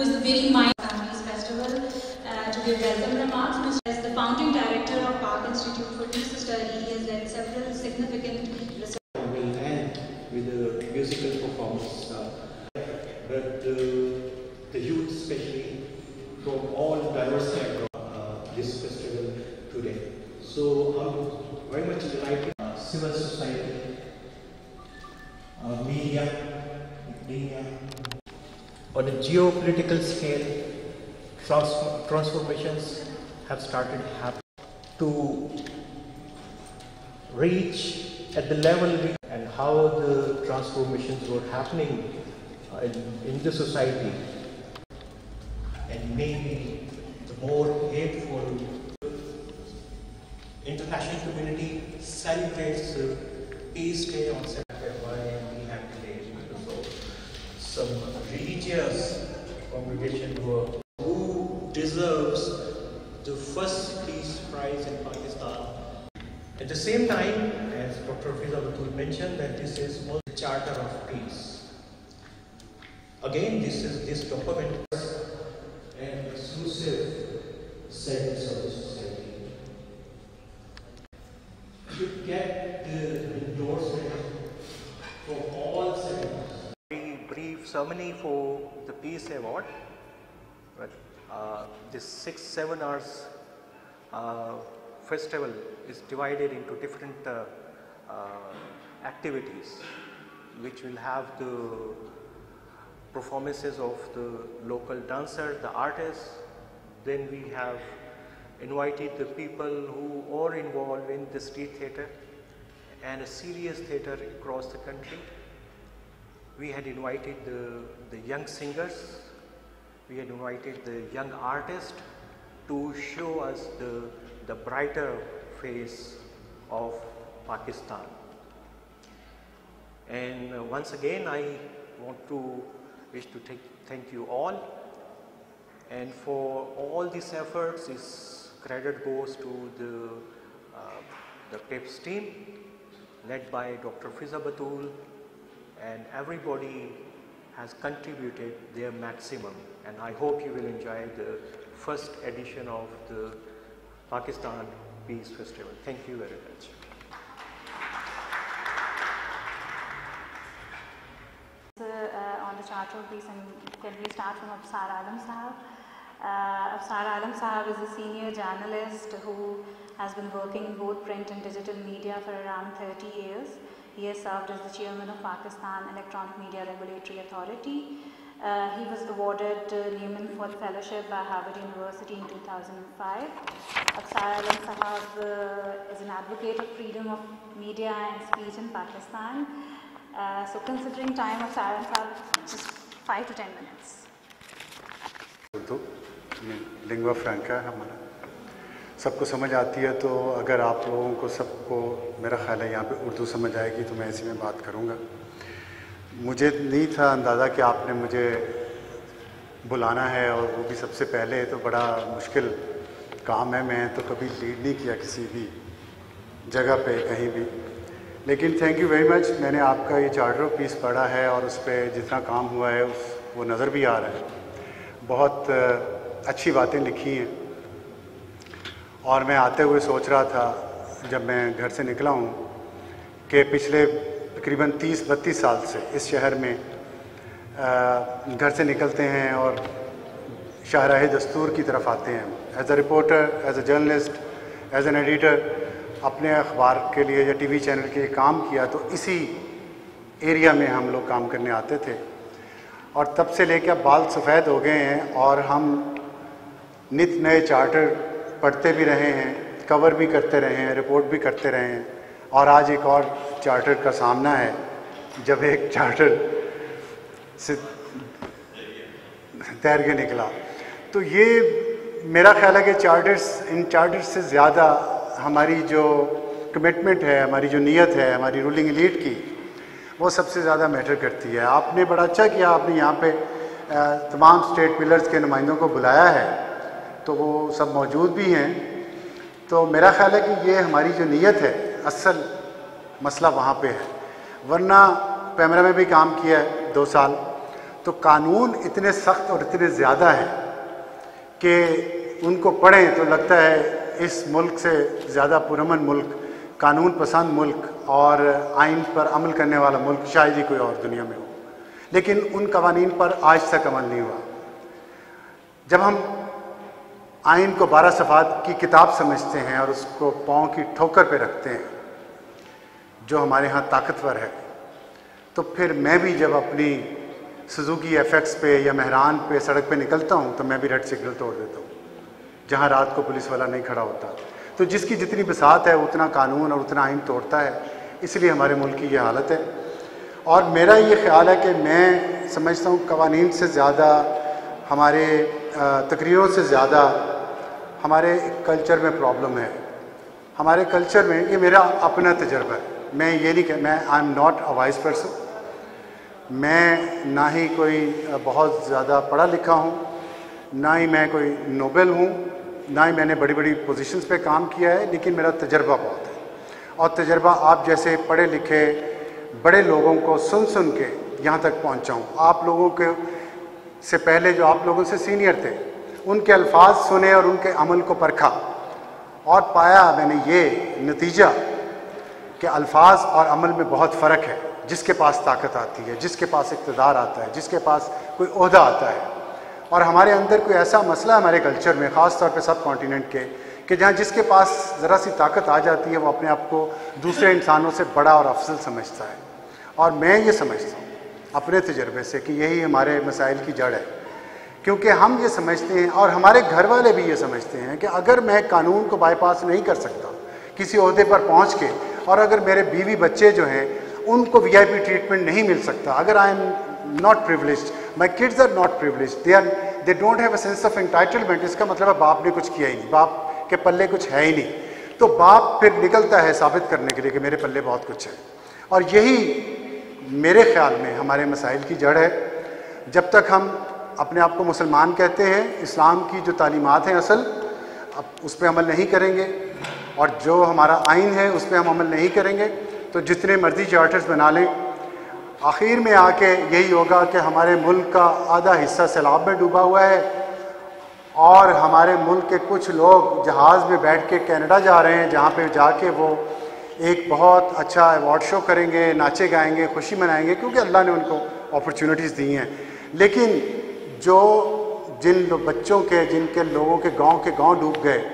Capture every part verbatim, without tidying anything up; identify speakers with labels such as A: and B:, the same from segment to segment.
A: is the very mind of Families Festival, uh, to give welcome remarks. Mister As the founding director of Park Institute for Peace Study, he has led several significant research.
B: Will end with a musical performance, uh, but uh, the youth, especially from all diverse backgrounds, uh, this festival today. So I'm very much delighted. Uh, civil society, uh, media, media. On a geopolitical scale, trans transformations have started happening to reach at the level we, and how the transformations were happening uh, in, in the society, and maybe the more hateful. International community celebrates the Peace Day on September, and we have today because of some religious congregation who, who deserves the first peace prize in Pakistan. At the same time, as Doctor Fiza Batul mentioned, that this is also the Charter of Peace. Again, this is this document an exclusive service of the society. You get the endorsement from all segments. Very brief ceremony for the Peace Award. But uh, this six, seven hours uh, festival is divided into different uh, uh, activities, which will have the performances of the local dancers, the artists. Then we have invited the people who are involved in the street theatre and a serious theatre across the country. We had invited the, the young singers, we had invited the young artists to show us the, the brighter face of Pakistan. And uh, once again, I want to wish to take, thank you all, and for all these efforts, this credit goes to the, uh, the TIPS team led by Doctor Fiza Batul, and everybody has contributed their maximum, and I hope you will enjoy the first edition of the Pakistan Peace Festival. Thank you very much.
C: Uh, on the Charter of Peace, and can we start from Afsar Alam Sahab? Uh, Afsar Alam Sahab is a senior journalist who has been working in both print and digital media for around thirty years. He has served as the chairman of Pakistan Electronic Media Regulatory Authority. Uh, he was awarded uh, Newman for the fellowship by Harvard University in two thousand five. Afsar Alam Sahab uh, is an advocate of freedom of media and speech in Pakistan. Uh, so considering time of Afsar Alam Sahab, just five to ten minutes.
D: Urdu lingua franca है हमारा, सबको समझ आती है, तो अगर आप लोगों को सबको मेरा ख्याल है यहाँ पे उर्दू समझ आएगी तो मैं इसी में बात करूँगा। मुझे नहीं था अंदाज़ा कि आपने मुझे बुलाना है, और वो भी सबसे पहले, तो बड़ा मुश्किल काम है। मैं तो कभी लीड नहीं किया किसी भी जगह पे कहीं भी, लेकिन थैंक यू वेरी मच। मैंने आपका ये चार्टर ऑफ पीस पढ़ा है और उस पर जितना काम हुआ है उस वो नज़र भी आ रहा है। बहुत अच्छी बातें लिखी हैं, और मैं आते हुए सोच रहा था जब मैं घर से निकला हूँ कि पिछले तकरीबन तीस बत्तीस साल से इस शहर में घर से निकलते हैं और शाहराह दस्तूर की तरफ आते हैं। As a reporter, as a journalist, as an editor, अपने अखबार के लिए या टीवी चैनल के लिए काम किया, तो इसी एरिया में हम लोग काम करने आते थे। और तब से लेकर बाल सफ़ेद हो गए हैं, और हम नित नए चार्टर पढ़ते भी रहे हैं, कवर भी करते रहे हैं, रिपोर्ट भी करते रहे हैं, और आज एक और चार्टर का सामना है, जब एक चार्टर से तैर के निकला। तो ये मेरा ख्याल है कि चार्टर्स, इन चार्टर्स से ज़्यादा हमारी जो कमिटमेंट है, हमारी जो नीयत है, हमारी रूलिंग एलीट की, वो सबसे ज़्यादा मैटर करती है। आपने बड़ा अच्छा किया, आपने यहाँ पे तमाम स्टेट पिलर्स के नुमाइंदों को बुलाया है, तो वो सब मौजूद भी हैं। तो मेरा ख्याल है कि ये हमारी जो नीयत है, असल मसला वहाँ पे है। वरना पैमरा में भी काम किया है दो साल, تو قانون اتنے سخت اور اتنے زیادہ ہیں کہ ان کو پڑھیں تو لگتا ہے اس ملک سے زیادہ پرامن ملک، قانون پسند ملک اور آئین پر عمل کرنے والا ملک شاید ہی کوئی اور دنیا میں ہو، لیکن ان قوانین پر آج تک عمل نہیں ہوا۔ جب ہم آئین کو بارہ صفحات کی کتاب سمجھتے ہیں اور اس کو پاؤں کی ٹھوکر پہ رکھتے ہیں جو ہمارے ہاں طاقتور ہے، تو پھر میں بھی جب اپنی سزوکی ایف ایکس پہ یا مہران پہ سڑک پہ نکلتا ہوں تو میں بھی ریڈ سگنل توڑ دیتا ہوں جہاں رات کو پولیس والا نہیں کھڑا ہوتا۔ تو جس کی جتنی بساط ہے اتنا قانون اور اتنا آئین توڑتا ہے، اس لیے ہمارے ملک کی یہ حالت ہے۔ اور میرا یہ خیال ہے کہ میں سمجھتا ہوں قوانین سے زیادہ ہمارے تقریروں سے زیادہ ہمارے کلچر میں پرابلم ہے۔ ہمارے کلچر میں، یہ میرا اپنا تجربہ ہے، میں یہ نہیں کہ میں I am not a wise person, میں نہ ہی کوئی بہت زیادہ پڑھا لکھا ہوں، نہ ہی میں کوئی نوبل ہوں، نہ ہی میں نے بڑی بڑی پوزیشنز پہ کام کیا ہے، لیکن میرا تجربہ بہت ہے۔ اور تجربہ آپ جیسے پڑھے لکھے بڑے لوگوں کو سن سن کے یہاں تک پہنچا ہوں۔ آپ لوگوں کے سے پہلے جو آپ لوگوں سے سینئر تھے، ان کے الفاظ سنے اور ان کے عمل کو پرکھا اور پایا میں نے یہ نتیجہ کہ الفاظ اور عمل میں بہت فرق ہے۔ جس کے پاس طاقت آتی ہے، جس کے پاس اقتدار آتا ہے، جس کے پاس کوئی عہدہ آتا ہے، اور ہمارے اندر کوئی ایسا مسئلہ ہے ہمارے کلچر میں، خاص طور پہ سب کانٹیننٹ کے، کہ جہاں جس کے پاس ذرا سی طاقت آ جاتی ہے وہ اپنے آپ کو دوسرے انسانوں سے بڑا اور افضل سمجھتا ہے۔ اور میں یہ سمجھتا ہوں اپنے تجربے سے کہ یہی ہمارے مسائل کی جڑ ہے، کیونکہ ہم یہ سمجھتے ہیں اور ہمارے گھر والے بھی یہ سمجھتے ہیں کہ اگر میں قانون کو بائی پاس نہیں کر سکتا کسی عہدے پر پہنچ کے، اور اگر میرے بیوی بچے جو ہیں ان کو وی آئی پی ٹریٹمنٹ نہیں مل سکتا، اگر I am not privileged, my kids are not privileged, they are they don't have a sense of entitlement, اس کا مطلب ہے باپ نے کچھ کیا ہی نہیں، باپ کے پلے کچھ ہے ہی نہیں، تو باپ پھر نکلتا ہے ثابت کرنے کے لیے کہ میرے پلے بہت کچھ ہے۔ اور یہی میرے خیال میں ہمارے مسائل کی جڑ ہے۔ جب تک ہم اپنے آپ کو مسلمان کہتے ہیں، اسلام کی جو تعلیمات ہیں اصل، اب اس پہ عمل نہیں کریں گے، اور جو ہمارا آئین ہے اس پہ ہم عمل نہیں کریں گے، تو جتنے مرضی چارٹرز بنا لیں، آخر میں آ کے یہی ہوگا کہ ہمارے ملک کا آدھا حصہ سیلاب میں ڈوبا ہوا ہے، اور ہمارے ملک کے کچھ لوگ جہاز میں بیٹھ کے کینیڈا جا رہے ہیں، جہاں پہ جا کے وہ ایک بہت اچھا ایوارڈ شو کریں گے، ناچے گائیں گے، خوشی منائیں گے، کیونکہ اللہ نے ان کو اپرچونٹیز دی ہیں۔ لیکن جو جن بچوں کے جن کے لوگوں کے گاؤں کے گاؤں ڈوب گئے،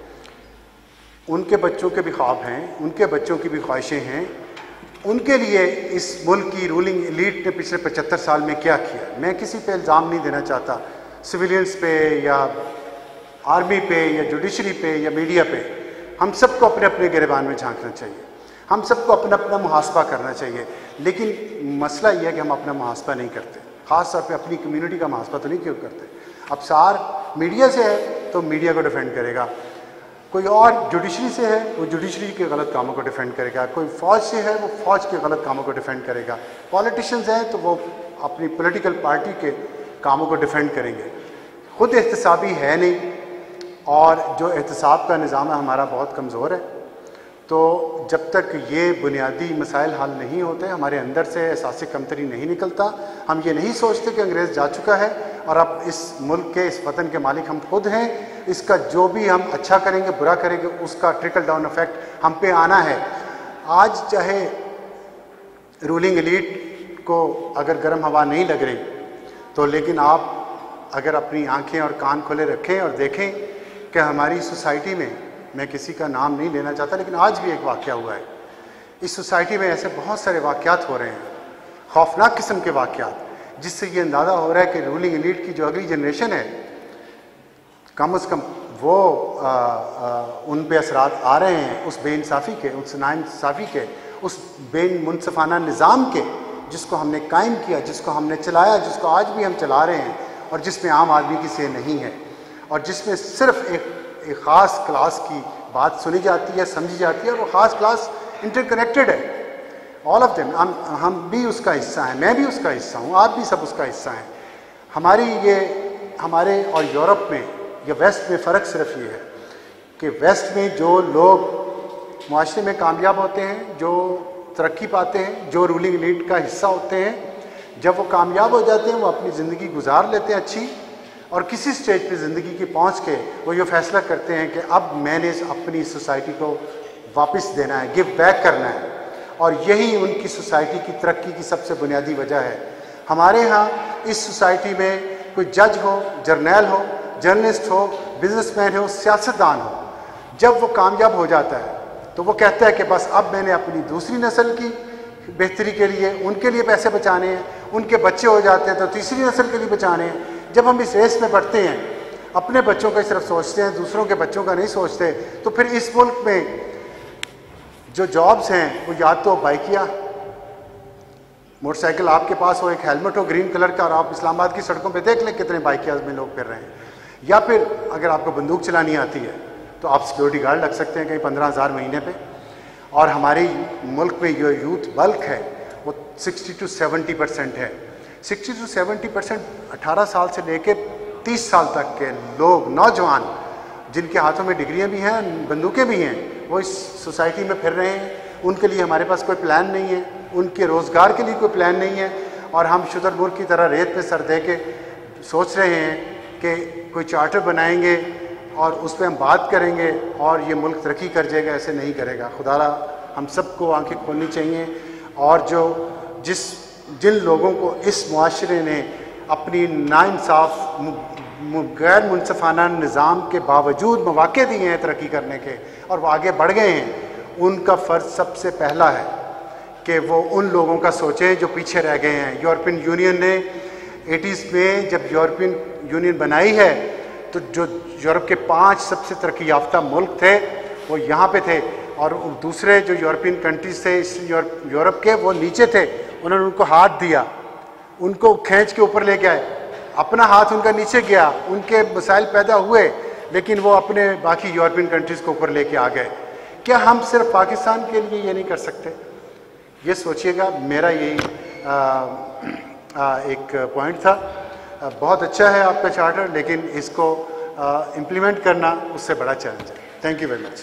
D: ان کے بچوں کے بھی خواب ہیں، ان کے بچوں کی بھی خواہشیں ہیں، ان کے لیے اس ملک کی رولنگ ایلیٹ نے پچھلے پچہتر سال میں کیا کیا۔ میں کسی پہ الزام نہیں دینا چاہتا، سویلینس پہ یا آرمی پہ یا جوڈیشری پہ یا میڈیا پہ، ہم سب کو اپنے اپنے گریبان میں جھانکنا چاہیے، ہم سب کو اپنا اپنا محاسبہ کرنا چاہیے، لیکن مسئلہ یہ ہے کہ ہم اپنا محاسبہ نہیں کرتے، خاص طور پہ اپنی کمیونٹی کا محاسبہ تو نہیں کیوں کرتے۔ اب سار میڈیا سے ہے تو میڈیا کو ڈیفینڈ کرے گا، کوئی اور جوڈیشری سے ہے وہ جوڈیشری کے غلط کاموں کو ڈیفینڈ کرے گا، کوئی فوج سے ہے وہ فوج کے غلط کاموں کو ڈیفینڈ کرے گا، پولیٹیشنز ہیں تو وہ اپنی پولیٹیکل پارٹی کے کاموں کو ڈیفینڈ کریں گے۔ خود احتسابی ہے نہیں، اور جو احتساب کا نظام ہے ہمارا بہت کمزور ہے، تو جب تک یہ بنیادی مسائل حل نہیں ہوتے، ہمارے اندر سے احساس کمتری نہیں نکلتا، ہم یہ نہیں سوچتے کہ انگریز جا چکا ہے اور اب اس ملک کے اس وطن کے مالک ہم خود ہیں، اس کا جو بھی ہم اچھا کریں گے برا کریں گے اس کا ٹرکل ڈاؤن افیکٹ ہم پہ آنا ہے۔ آج چاہے رولنگ ایلیٹ کو اگر گرم ہوا نہیں لگ رہی تو، لیکن آپ اگر اپنی آنکھیں اور کان کھلے رکھیں اور دیکھیں کہ ہماری سوسائٹی میں، میں کسی کا نام نہیں لینا چاہتا لیکن آج بھی ایک واقعہ ہوا ہے، اس سوسائٹی میں ایسے بہت سارے واقعات ہو رہے ہیں، خوفناک قسم کے واقعات، جس سے یہ اندازہ ہو رہا ہے کہ رولنگ ایلیٹ کی جو اگلی جنریشن ہے کم از کم وہ آ, آ, ان پہ اثرات آ رہے ہیں اس بے انصافی کے، اس ناانصافی کے، اس بے منصفانہ نظام کے جس کو ہم نے قائم کیا، جس کو ہم نے چلایا، جس کو آج بھی ہم چلا رہے ہیں، اور جس میں عام آدمی کی سے نہیں ہے، اور جس میں صرف ایک ایک خاص کلاس کی بات سنی جاتی ہے، سمجھی جاتی ہے، اور وہ خاص کلاس انٹر کنیکٹڈ ہے، آل آف دیم، ہم ہم بھی اس کا حصہ ہیں، میں بھی اس کا حصہ ہوں، آپ بھی سب اس کا حصہ ہیں۔ ہماری یہ ہمارے اور یورپ میں یا ویسٹ میں فرق صرف یہ ہے کہ ویسٹ میں جو لوگ معاشرے میں کامیاب ہوتے ہیں، جو ترقی پاتے ہیں، جو رولنگ ایلیٹ کا حصہ ہوتے ہیں، جب وہ کامیاب ہو جاتے ہیں وہ اپنی زندگی گزار لیتے ہیں اچھی، اور کسی سٹیج پہ زندگی کی پہنچ کے وہ یہ فیصلہ کرتے ہیں کہ اب میں نے اپنی سوسائٹی کو واپس دینا ہے، گیو بیک کرنا ہے، اور یہی ان کی سوسائٹی کی ترقی کی سب سے بنیادی وجہ ہے۔ ہمارے ہاں اس سوسائٹی میں کوئی جج ہو، جرنیل ہو، جرنلسٹ ہو، بزنس مین ہو، سیاستدان ہو، جب وہ کامیاب ہو جاتا ہے تو وہ کہتا ہے کہ بس اب میں نے اپنی دوسری نسل کی بہتری کے لیے ان کے لیے پیسے بچانے ہیں، ان کے بچے ہو جاتے ہیں تو تیسری نسل کے لیے بچانے ہیں۔ جب ہم اس ریس میں بڑھتے ہیں، اپنے بچوں کا صرف سوچتے ہیں، دوسروں کے بچوں کا نہیں سوچتے، تو پھر اس ملک میں جو جابز ہیں وہ یا تو بائکیا، موٹر سائیکل آپ کے پاس ہو، ایک ہیلمٹ ہو گرین کلر کا، اور آپ اسلام آباد کی سڑکوں پہ دیکھ لیں کتنے بائکیاز میں لوگ پھر رہے ہیں، یا پھر اگر آپ کو بندوق چلانی آتی ہے تو آپ سیکیورٹی گارڈ لگ سکتے ہیں کہیں پندرہ ہزار مہینے پہ۔ اور ہمارے ملک میں جو یوتھ بلک ہے وہ سکسٹی ٹو سیونٹی پرسینٹ ہے، سکسٹی ٹو سیونٹی پرسینٹ اٹھارہ سال سے لے کے تیس سال تک کے لوگ، نوجوان جن کے ہاتھوں میں ڈگریاں بھی ہیں، بندوقیں بھی ہیں، وہ اس سوسائٹی میں پھر رہے ہیں۔ ان کے لیے ہمارے پاس کوئی پلان نہیں ہے، ان کے روزگار کے لیے کوئی پلان نہیں ہے، اور ہم شتر مرغ کی طرح ریت پہ سر دے کے سوچ رہے ہیں کہ کوئی چارٹر بنائیں گے اور اس پہ ہم بات کریں گے اور یہ ملک ترقی کر جائے گا۔ ایسے نہیں کرے گا۔ خدا را ہم سب کو آنکھیں کھولنی چاہیے، اور جو جس جن لوگوں کو اس معاشرے نے اپنی ناانصاف غیر منصفانہ نظام کے باوجود مواقع دیے ہیں ترقی کرنے کے اور وہ آگے بڑھ گئے ہیں، ان کا فرض سب سے پہلا ہے کہ وہ ان لوگوں کا سوچیں جو پیچھے رہ گئے ہیں۔ یورپین یونین نے ایٹیز میں جب یورپین یونین بنائی ہے تو جو یورپ کے پانچ سب سے ترقی یافتہ ملک تھے وہ یہاں پہ تھے، اور دوسرے جو یورپین کنٹریز تھے اس یورپ کے وہ نیچے تھے۔ انہوں نے ان کو ہاتھ دیا، ان کو کھینچ کے اوپر لے کے آئے، اپنا ہاتھ ان کا نیچے گیا، ان کے مسائل پیدا ہوئے لیکن وہ اپنے باقی یورپین کنٹریز کو اوپر لے کے آ گئے۔ کیا ہم صرف پاکستان کے لیے یہ نہیں کر سکتے؟ یہ سوچئے گا۔ میرا یہی آ, آ, ایک پوائنٹ تھا۔ بہت اچھا ہے آپ کا چارٹر، لیکن اس کو امپلیمنٹ کرنا اس سے بڑا چیلنج ہے۔ Thank you very much.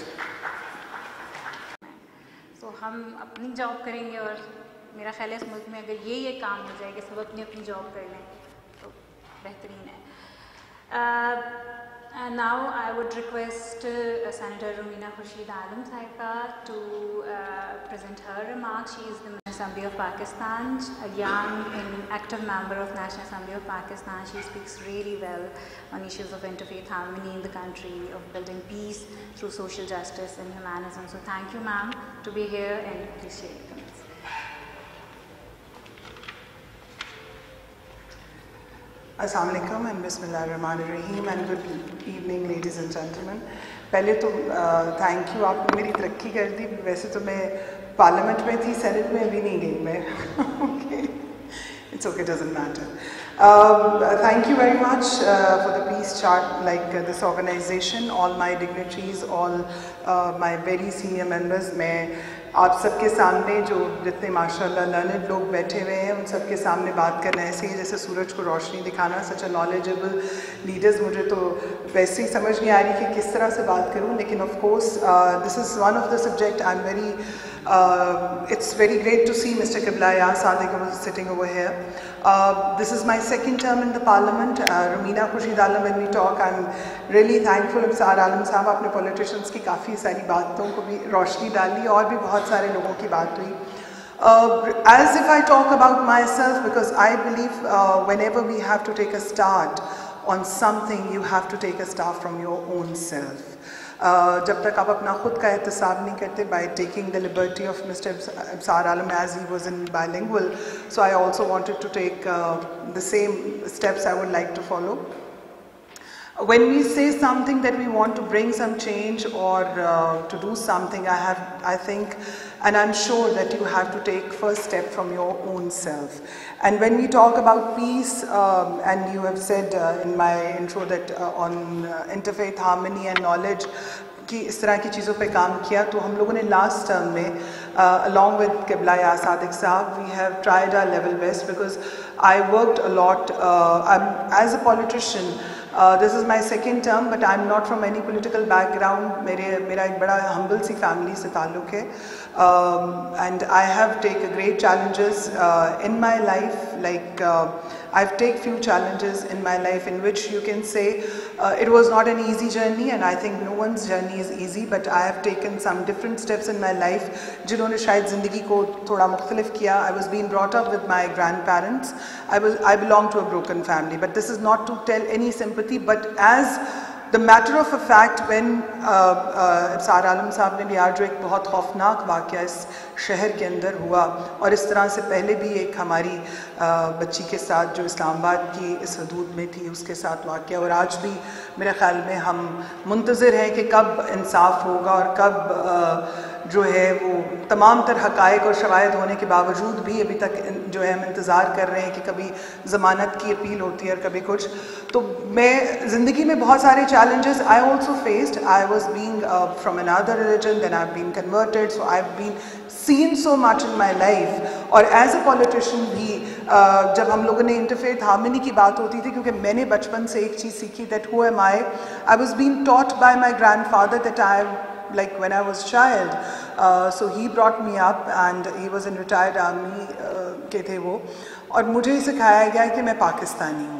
C: تو ہم اپنی جاب کریں گے، اور میرا خیال ہے اس ملک میں اگر یہ یہ کام ہو جائے کہ سب اپنی اپنی جاب کر لیں تو بہترین ہے۔ Now I would request senator Rumina Khurshid Alam صاحبہ to present her remarks. She is the National Assembly of Pakistan, a young and active member of National Assembly of Pakistan. She speaks really well on issues of interfaith harmony in the country, of building peace through social justice and humanism. So thank you, ma'am, to be here, and please share your comments.
E: Assalamu alaikum and Bismillahir Rahmanir Rahim and good evening ladies and gentlemen. پہلے تو thank you, آپ نے میری ترقی کر دی۔ ویسے تو میں پارلیمنٹ میں تھی، سینٹ میں بھی نہیں گئی میں۔ Okay, it's okay, doesn't matter. Thank you very much for the peace chart, like this organization, all my dignitaries, all my very senior members. میں آپ سب کے سامنے جو جتنے ماشاء اللہ لرنڈ لوگ بیٹھے ہوئے ہیں ان سب کے سامنے بات کرنا ایسے ہی جیسے سورج کو روشنی دکھانا، سچ اے نالجبل لیڈرز۔ مجھے تو ویسے ہی سمجھ نہیں آ رہی کہ کس طرح سے بات کروں، لیکن of course this is one of the subject I am very it's very great to see mister قبلہ یاز صادق sitting over here. Uh, this is my second term in the parliament. uh, Romeena Khurshid Alam, when we talk, I'm really thankful Absar Alam صاحب اپنے politicians کی کافی ساری باتوں کو بھی روشنی ڈالی، اور بھی بہت سارے لوگوں کی بات ہوئی۔ Uh, as if I talk about myself, because I believe uh, whenever we have to take a start on something, you have to take a start from your own self. Uh, جب تک آپ اپنا خود کا احتساب نہیں کرتے، by taking the liberty of Mister Absar Alam as he was in bilingual, so I also wanted to take uh, the same steps I would like to follow. When we say something that we want to bring some change or uh, to do something, I have, I think, and I'm sure that you have to take first step from your own self. And when we talk about peace, um, and you have said uh, in my intro that uh, on uh, interfaith harmony and knowledge کہ اس طرح کی چیزوں پہ کام کیا، تو ہم لوگوں نے لاسٹ ٹرم میں along with قبلہ یا صادق صاحب we have tried our level best, because I worked a lot uh, I'm, as a politician. Uh, this is my second term, but I'm not from any political background. میرے میرا ایک بڑا ہمبل سی family سے تعلق ہے، um, and I have taken great challenges uh, in my life, like uh, I've taken few challenges in my life in which you can say uh, it was not an easy journey, and I think no one's journey is easy, but I have taken some different steps in my life जिन्होंने शायद ज़िंदगी को थोड़ा मुख्तलिफ किया. I was being brought up with my grandparents. I was I belong to a broken family, but this is not to tell any sympathy, but as the matter of a fact, when अब्सार आलम साहब ने भी आज जो एक बहुत खौफनाक वाक़या इस शहर के अंदर हुआ, और इस तरह से पहले भी एक हमारी बच्ची के साथ जो इस्लामाबाद की इस हदूद में थी उसके साथ वाक़या, और आज भी मेरे ख़्याल में हम मुंतज़िर हैं कि कब इंसाफ होगा और कब जो है वो तमाम तर हक़ाइक़ और शवाहिद होने के बावजूद भी अभी तक जो है हम इंतज़ार कर रहे हैं कि कभी ज़मानत की अपील होती है और कभी कुछ. तो मैं ज़िंदगी में बहुत सारे challenges I also faced. I was being uh, from another religion, then I've been converted, so I've been seen so much in my life. और as a politician भी uh, जब हम लोगों ने interfaith harmony की बात होती थी, क्योंकि मैंने बचपन से एक चीज़ सीखी that who am I? I was being taught by my grandfather that I like when I was a child, uh, so he brought me up and he was in retired army uh, के थे वो, और मुझे सिखाया गया कि मैं पाकिस्तानी हूँ.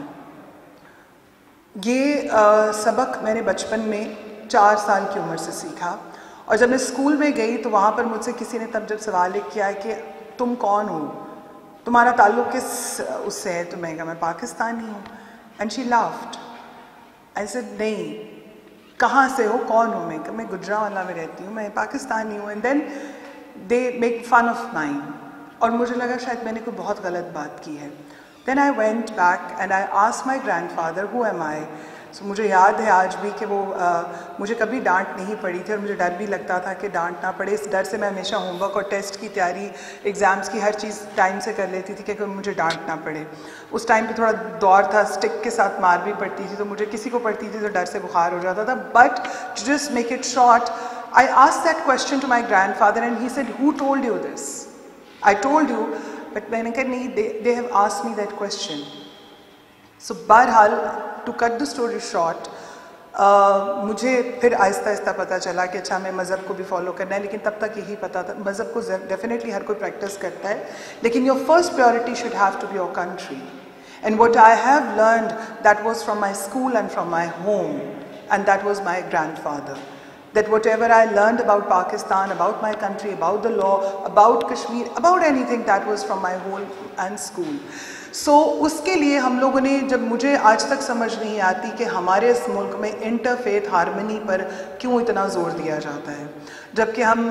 E: ये uh, सबक मैंने बचपन में चार साल की उम्र से सीखा, और जब मैं स्कूल में गई तो वहाँ पर मुझसे किसी ने तब जब सवाल किया कि तुम कौन हो, तुम्हारा ताल्लुक़ किस उससे है, तो मैं कहा मैं पाकिस्तानी हूँ. And she laughed. I said नहीं, कहाँ से हो, कौन हो? मैं मैं गुजरांवाला में रहती हूँ, मैं पाकिस्तानी हूँ. And then they make fun of mine, और मुझे लगा शायद मैंने कोई बहुत गलत बात की है. Then I went back and I asked my grandfather who am I. So मुझे याद है आज भी कि वो uh, मुझे कभी डांट नहीं पड़ी थी, और मुझे डर भी लगता था कि डांट ना पड़े. इस डर से मैं हमेशा होमवर्क और टेस्ट की तैयारी, एग्ज़ाम्स की हर चीज़ टाइम से कर लेती थी कि कोई मुझे डांट ना पड़े. उस टाइम पे थोड़ा दौर था, स्टिक के साथ मार भी पड़ती थी, तो मुझे किसी को पड़ती थी तो डर से बुखार हो जाता था. But to just make it short, I asked that question to my grandfather and he said who told you this? I told you, but मैंने कहा नहीं, they have asked me that question. So बहरहाल to cut the story short, मुझे फिर आहिस्ता आहिस्ता पता चला कि अच्छा हमें मज़हब को भी फॉलो करना है, लेकिन तब तक यही पता था मज़हब को डेफिनेटली हर कोई प्रैक्टिस करता है, लेकिन your first priority should have to be your country. And what I have learned that was from my school and from my home, and that was my grandfather. That whatever I learned about Pakistan, about my country, about the law, about Kashmir, about anything, that was from my home and school. So उसके लिए हम लोगों ने, जब मुझे आज तक समझ नहीं आती कि हमारे इस मुल्क में इंटरफेथ हारमनी पर क्यों इतना ज़ोर दिया जाता है, जबकि हम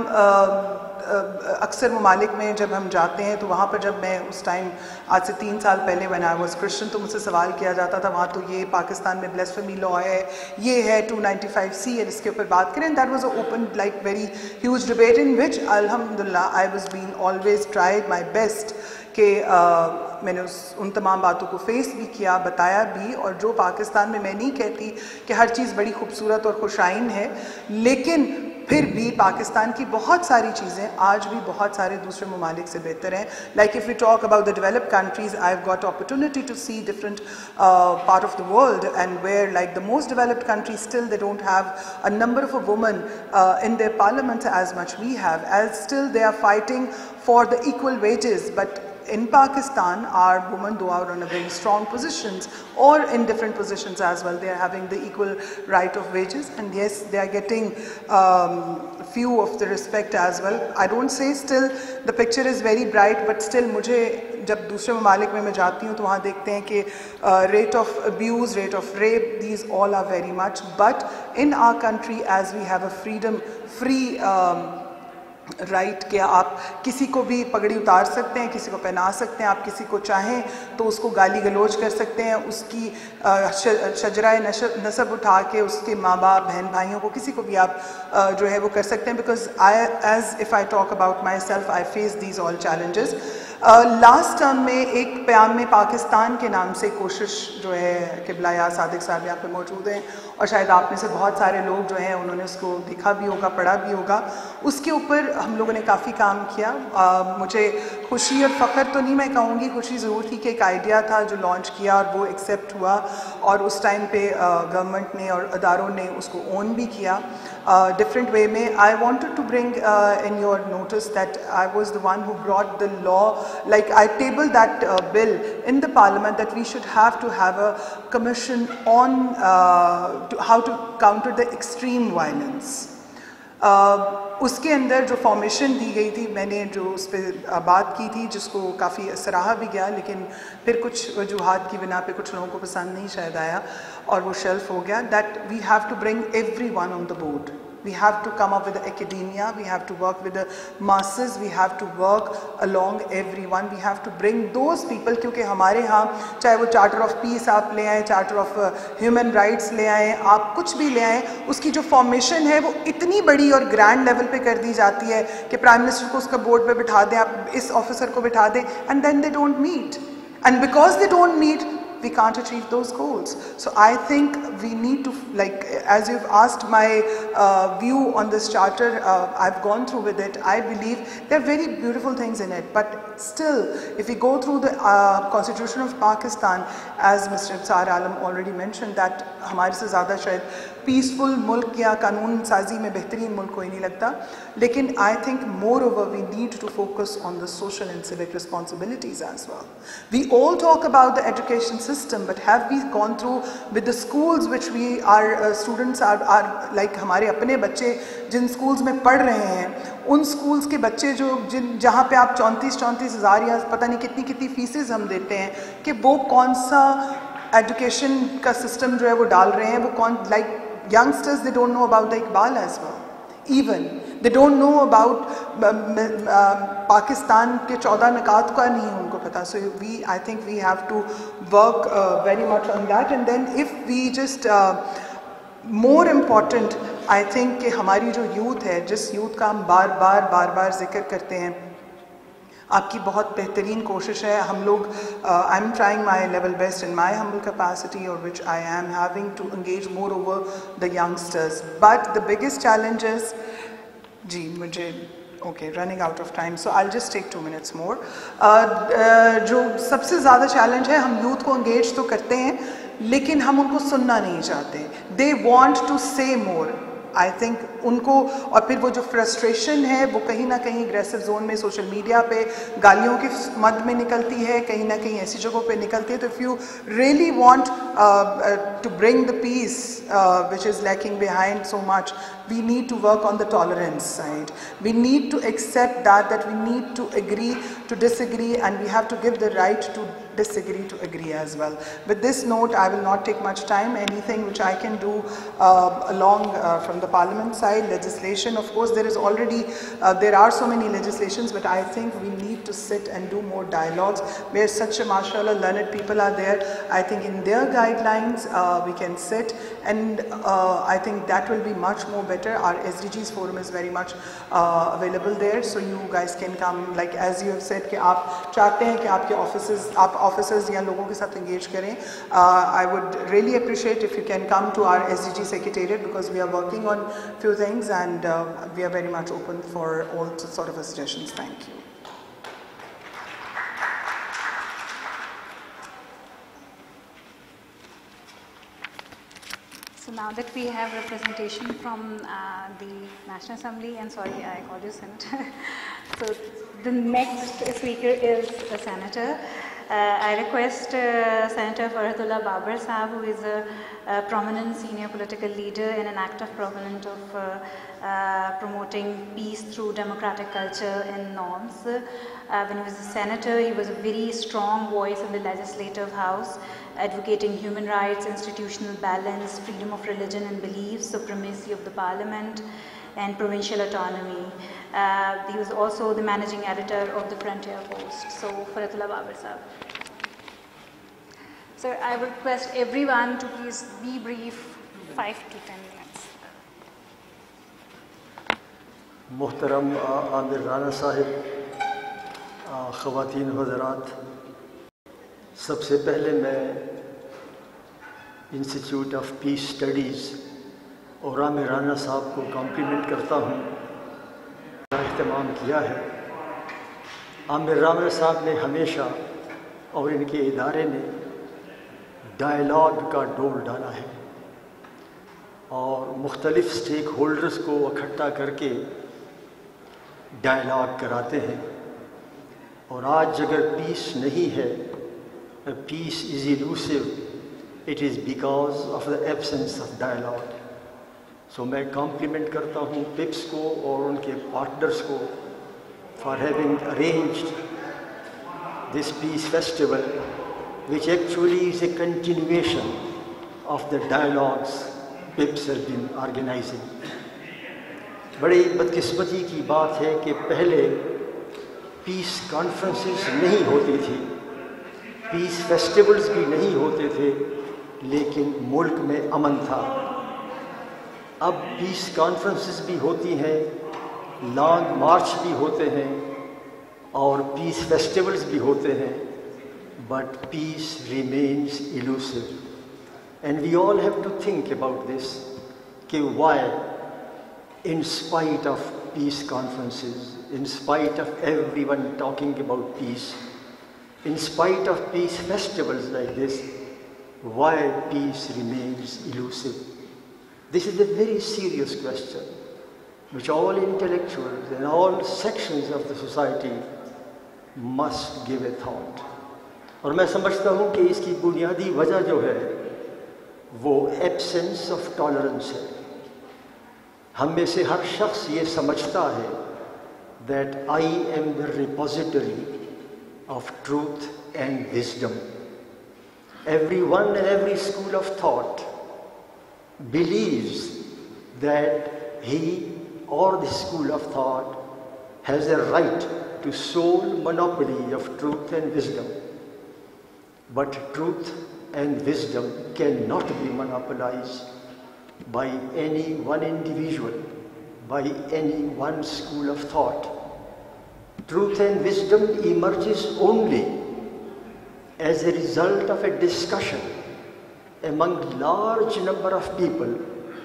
E: अक्सर ममालिक में जब हम जाते हैं तो वहाँ पर, जब मैं उस टाइम आज से तीन साल पहले व्हेन आई वाज क्रिश्चियन, तो मुझसे सवाल किया जाता था वहाँ तो ये पाकिस्तान में ब्लेस्फेमी लॉ है, ये है टू नाइन्टी फाइव सी है, इसके ऊपर बात करें. That was a open like very huge debate in which अल्हम्दुलिल्लाह I was being always tried my best कि मैंने उस उन तमाम बातों को फेस भी किया, बताया भी. और जो पाकिस्तान में, मैं नहीं कहती कि हर चीज़ बड़ी खूबसूरत और खुशाइन है, लेकिन फिर भी पाकिस्तान की बहुत सारी चीज़ें आज भी बहुत सारे दूसरे ममालिक से बेहतर हैं. Like if we talk about the developed countries, I have got opportunity to see different part of the world, and where like the most developed countries still they don't have a number of a woman in their parliament as much we have, as still they are fighting for the equal wages. But in Pakistan, our women, though are in a very strong positions or in different positions as well, they are having the equal right of wages, and yes, they are getting um, few of the respect as well. I don't say still the picture is very bright, but still मुझे जब दूसरे ममालिक में मैं जाती हूँ तो वहाँ देखते हैं कि rate of abuse, rate of rape, these all are very much. But in our country, as we have a freedom, free um, right right, कि आप किसी को भी पगड़ी उतार सकते हैं, किसी को पहना सकते हैं, आप किसी को चाहें तो उसको गाली गलौज कर सकते हैं, उसकी शजराए नसब उठा के उसके माँ बाप, बहन भाइयों को, किसी को भी आप जो है वो कर सकते हैं. Because I as if I talk about myself, I face these all challenges. Last term में एक प्याम में पाकिस्तान के नाम से कोशिश जो है, किबला या सादिक साहब यहाँ पे मौजूद हैं, और शायद आप में से बहुत सारे लोग जो हैं उन्होंने उसको देखा भी होगा, पढ़ा भी होगा. उसके ऊपर हम लोगों ने काफ़ी काम किया. uh, मुझे خوشی اور فخر تو نہیں میں کہوں گی, خوشی ضرور تھی کہ ایک آئیڈیا تھا جو لانچ کیا اور وہ ایکسیپٹ ہوا, اور اس ٹائم پہ گورنمنٹ نے اور اداروں نے اس کو اون بھی کیا ڈفرینٹ وے میں. I wanted to bring in your notice that I was the one who brought the law, like I table that bill in the parliament that we should have to have a commission on how to counter the extreme violence. اس کے اندر جو formation دی گئی تھی, میں نے جو اس پہ بات کی تھی جس کو کافی سراہا بھی گیا, لیکن پھر کچھ وجوہات کی بنا پہ کچھ لوگوں کو پسند نہیں شاید آیا اور وہ شیلف ہو گیا, that we have to bring everyone on the board. We have to come up with the academia, we have to work with the masses, we have to work along everyone, we have to bring those people, کیونکہ ہمارے ہاں چاہے وہ charter of peace آپ لے آئیں, charter of human rights لے آئیں, آپ کچھ بھی لے آئیں, اس کی جو فارمیشن ہے وہ اتنی بڑی اور گرینڈ لیول پہ کر دی جاتی ہے کہ پرائم منسٹر کو اس کا بورڈ پہ بٹھا دیں, آپ اس آفیسر کو بٹھا دیں, and then they don't meet, and because they don't meet we can't achieve those goals. So I think we need to, like, as you've asked my uh, view on this charter, uh, I've gone through with it. I believe there are very beautiful things in it, but still, if we go through the uh, Constitution of Pakistan, as Mister Absar Alam already mentioned, that ہمارے سے زیادہ شاید peaceful ملک یا قانون سازی میں بہترین ملک کوئی نہیں لگتا, لیکن I think moreover we need to focus on the social and civic responsibilities as well. We all talk about the education system, but have we gone through with the schools which we our uh, students are, are like ہمارے اپنے بچے جن schools میں پڑھ رہے ہیں, ان schools کے بچے جو جن جہاں پہ آپ چونتیس چونتیس ہزار یا پتہ نہیں کتنی کتنی فیسز ہم دیتے ہیں, کہ وہ کون سا ایجوکیشن کا سسٹم جو ہے وہ ڈال رہے ہیں, وہ کون, like youngsters they don't know about the Iqbal as well, even they don't know about Pakistan کے چودہ نکات کا نہیں ان کو پتا. So we, I think we have to work uh, very much on that, and then if we just uh, more important I think کہ ہماری جو یوتھ ہے, جس یوتھ کا ہم بار بار بار بار ذکر کرتے ہیں, آپ کی بہت بہترین کوشش ہے, ہم لوگ I am trying my level best in my humble capacity, اور which I am having to engage more over the youngsters, but the biggest challenge is, جی مجھے okay running out of time, so I just take two minutes more. جو سب سے زیادہ challenge ہے, ہم youth کو انگیج تو کرتے ہیں لیکن ہم ان کو سننا نہیں چاہتے. دے وانٹ ٹو سے مور, آئی تھنک ان کو, اور پھر وہ جو فرسٹریشن ہے وہ کہیں نہ کہیں اگریسو زون میں سوشل میڈیا پہ گالیوں کی مد میں نکلتی ہے, کہیں نہ کہیں ایسی جگہوں پہ نکلتی ہے. تو if you really want to bring the peace which is lacking behind so much, we need to work on the tolerance side. We need to accept that that we need to agree to disagree, and we have to give the right to disagree to agree as well. With this note, I will not take much time. Anything which I can do uh, along uh, from the parliament side, legislation, of course there is already uh, there are so many legislations, but I think we need to sit and do more dialogues where such a mashallah learned people are there. I think in their guidelines uh, we can sit, and uh, I think that will be much more better. Our S D Gs forum is very much uh, available there, so you guys can come, like as you have said کہ آپ چاہتے ہیں کہ آپ کے offices آپ officers یا لوگوں کے ساتھ انگیج کریں. uh, I would really appreciate if you can come to our S D G secretariat, because we are working on few things, and uh, we are very much open for all sort of suggestions. Thank you.
C: So now that we have representation from uh, the National Assembly, and sorry I called you Senator, so the next speaker is a Senator. Uh, I request uh, Senator Faratullah Babar Sahab, who is a, a prominent senior political leader and an active proponent of uh, uh, promoting peace through democratic culture and norms. Uh, when he was a senator, he was a very strong voice in the legislative house, advocating human rights, institutional balance, freedom of religion and belief, supremacy of the parliament, and provincial autonomy. Uh, he was also the managing editor of the Frontier Post. So, Faratullah Babar Sahab. Sir, I would request everyone to please be brief, five to ten minutes.
F: محترم عامر رانا صاحب, خواتین حضرات, سب سے پہلے میں institute of peace studies اور عامر رانا صاحب کو کمپلیمنٹ کرتا ہوں, اہتمام کیا ہے. عامر رانا صاحب نے ہمیشہ اور ان کے ادارے نے ڈائلاگ کا ڈول ڈالا ہے اور مختلف سٹیک ہولڈرز کو اکٹھا کر کے ڈائلاگ کراتے ہیں. اور آج اگر پیس نہیں ہے, peace is elusive, it is because of the absence of dialogue. So میں کمپلیمنٹ کرتا ہوں پپس کو اور ان کے پارٹنرز کو for having arranged this peace festival, which actually is a continuation of the dialogues PIPS has been organizing. بڑی بدقسمتی کی بات ہے کہ پہلے پیس کانفرنسز نہیں ہوتی تھی, پیس فیسٹیولز بھی نہیں ہوتے تھے, لیکن ملک میں امن تھا. اب پیس کانفرنسز بھی ہوتی ہیں, لانگ مارچ بھی ہوتے ہیں اور پیس فیسٹیولز بھی ہوتے ہیں, but peace remains elusive. And we all have to think about this کہ why in spite of peace conferences, in spite of everyone talking about peace, in spite of peace festivals like this, why peace remains elusive? This is a very serious question which all intellectuals and all sections of the society must give a thought. اور میں سمجھتا ہوں کہ اس کی بنیادی وجہ جو ہے وہ ایبسنس آف ٹالرنس ہے. ہم میں سے ہر شخص یہ سمجھتا ہے that I am the repository of truth and wisdom. Everyone and every school of thought believes that he or the school of thought has a right to sole monopoly of truth and wisdom. But truth and wisdom cannot be monopolized by any one individual, by any one school of thought. Truth and wisdom emerges only as a result of a discussion among large number of people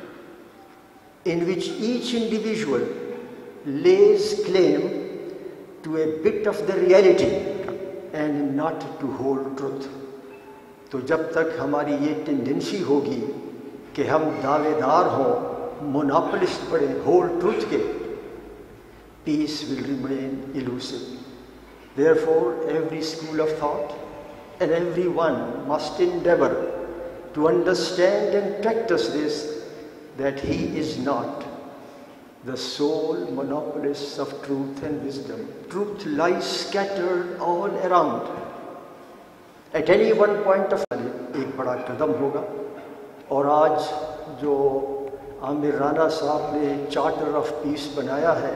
F: in which each individual lays claim to a bit of the reality and not to whole truth. تو جب تک ہماری یہ tendency ہوگی کہ ہم دعوے دار ہوں, مونوپلسٹ پڑے ہول ٹروتھ کے, peace will remain elusive. Therefore, every school of thought and everyone must endeavor to understand and practice this, that he is not the sole monopolist of truth and wisdom. Truth lies scattered all around. At any one point of time, ایک بڑا قدم ہوگا. اور آج جو عامر رانا صاحب نے charter of peace بنایا ہے,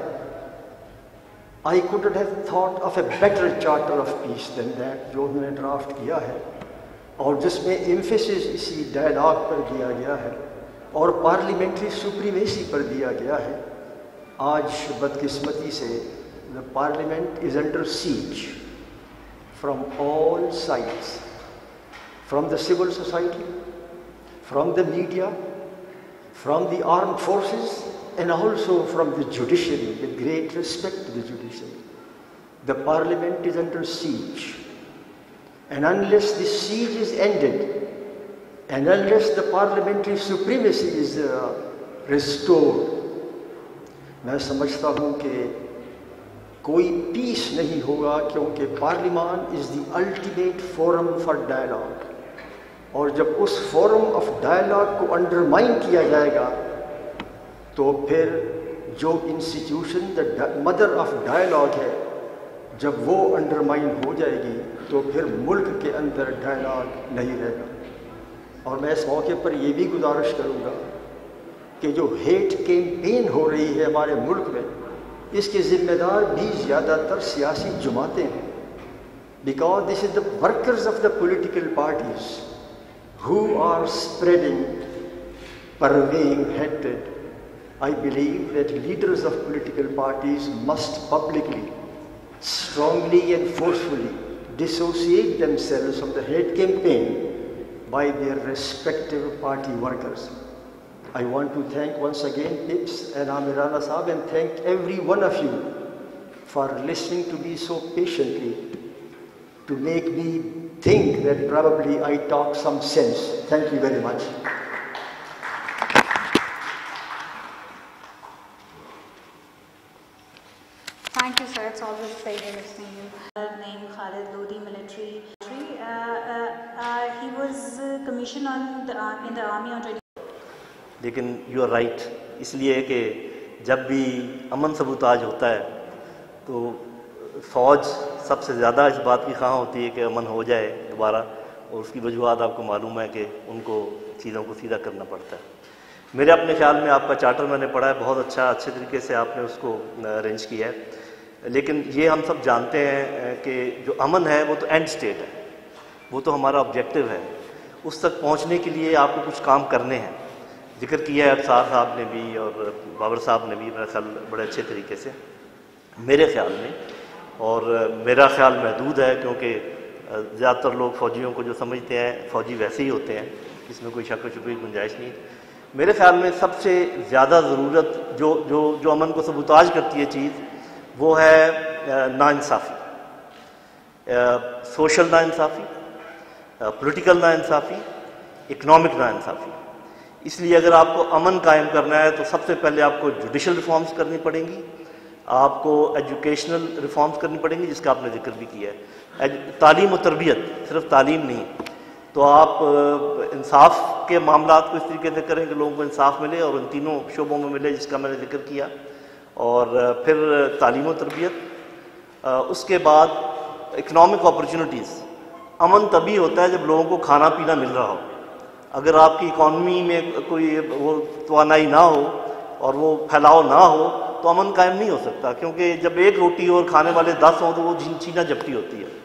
F: I couldn't have thought of a better charter of peace than that, جو انہوں نے ڈرافٹ کیا ہے اور جس میں ایمفیسس اسی ڈائلاگ پر دیا گیا ہے اور پارلیمنٹری سپریمیسی پر دیا گیا ہے. آج بدقسمتی سے the parliament is under siege from all sides, from the civil society, from the media, from the armed forces, and also from the judiciary, with great respect to the judiciary. The parliament is under siege. And unless the siege is ended, and unless the parliamentary supremacy is uh, restored, میں سمجھتا ہوں کہ کوئی پیس نہیں ہوگا, کیونکہ پارلیمان is the ultimate forum for dialogue. اور جب اس فورم آف ڈائلاگ کو انڈرمائن کیا جائے گا تو پھر جو institution the mother of dialogue ہے, جب وہ انڈرمائن ہو جائے گی تو پھر ملک کے اندر ڈائلاگ نہیں رہے گا. اور میں اس موقع پر یہ بھی گزارش کروں گا کہ جو ہیٹ کیمپین ہو رہی ہے ہمارے ملک میں, اس کے ذمہ دار بھی زیادہ تر سیاسی جماعتیں ہیں. Because this is the workers of the political parties who are spreading, purveying hatred. I believe that leaders of political parties must publicly, strongly and forcefully dissociate themselves from the hate campaign by their respective party workers. I want to thank once again PIPS and Amir Rana Sahab, and thank every one of you for listening to me so patiently, to make me think that probably I talk some sense. Thank you very much.
C: Thank you, sir. It's always a pleasure listening to you. Uh, name Khalid Lodi, military. Uh, uh, uh, he was uh, commissioned on the, uh, in the army on twenty.
G: लेकिन you are right, इसलिए कि जब भी अमन सबूताज होता है तो फ़ौज सबसे ज़्यादा इस बात की ख़्वाह होती है कि अमन हो जाए दोबारा, और उसकी वजूहत आपको मालूम है कि उनको चीज़ों को सीधा करना पड़ता है। मेरे अपने ख्याल में आपका चार्टर मैंने पढ़ा है, बहुत अच्छा अच्छे तरीके से आपने उसको अरेंज किया है, लेकिन ये हम सब जानते हैं कि जो अमन है वो तो एंड स्टेट है, वो तो हमारा ऑब्जेक्टिव है। उस तक पहुंचने के लिए आपको कुछ काम करने हैं। जिक्र किया है अफसार साहब ने भी और बाबर साहब ने भी, मेरा ख्याल बड़े अच्छे तरीके से, मेरे ख्याल में, और मेरा ख्याल महदूद है क्योंकि ज़्यादातर लोग फ़ौजियों को जो समझते हैं फ़ौजी वैसे ही होते हैं, इसमें कोई शक व शुबे की गुंजाइश नहीं। मेरे ख्याल में सबसे ज़्यादा ज़रूरत जो जो जो अमन को सबूताज करती है चीज़, वो है नाइंसाफ़ी, सोशल नाइंसाफ़ी, पॉलिटिकल नाइंसाफ़ी, इकनॉमिक नाइंसाफ़ी। इसलिए अगर आपको अमन कायम करना है तो सबसे पहले आपको जुडिशल रिफॉर्म्स करनी पड़ेंगी, आपको एजुकेशनल रिफॉर्म्स करनी पड़ेंगी जिसका आपने जिक्र भी किया है, तालीम और तरबियत, सिर्फ तालीम नहीं। तो आप इंसाफ के मामलात को इस तरीके से करें कि लोगों को इंसाफ मिले और उन तीनों शोबों में मिले जिसका मैंने जिक्र किया, और फिर तालीम और तरबियत, उसके बाद इकनॉमिक अपॉर्चुनिटीज़। अमन तभी होता है जब लोगों को खाना पीना मिल रहा हो। अगर आपकी इकॉनमी में कोई वो तवानाई ना हो और वो फैलाव ना हो तो अमन कायम नहीं हो सकता, क्योंकि जब एक रोटी और खाने वाले दस हों तो वो छीना झपटी होती है।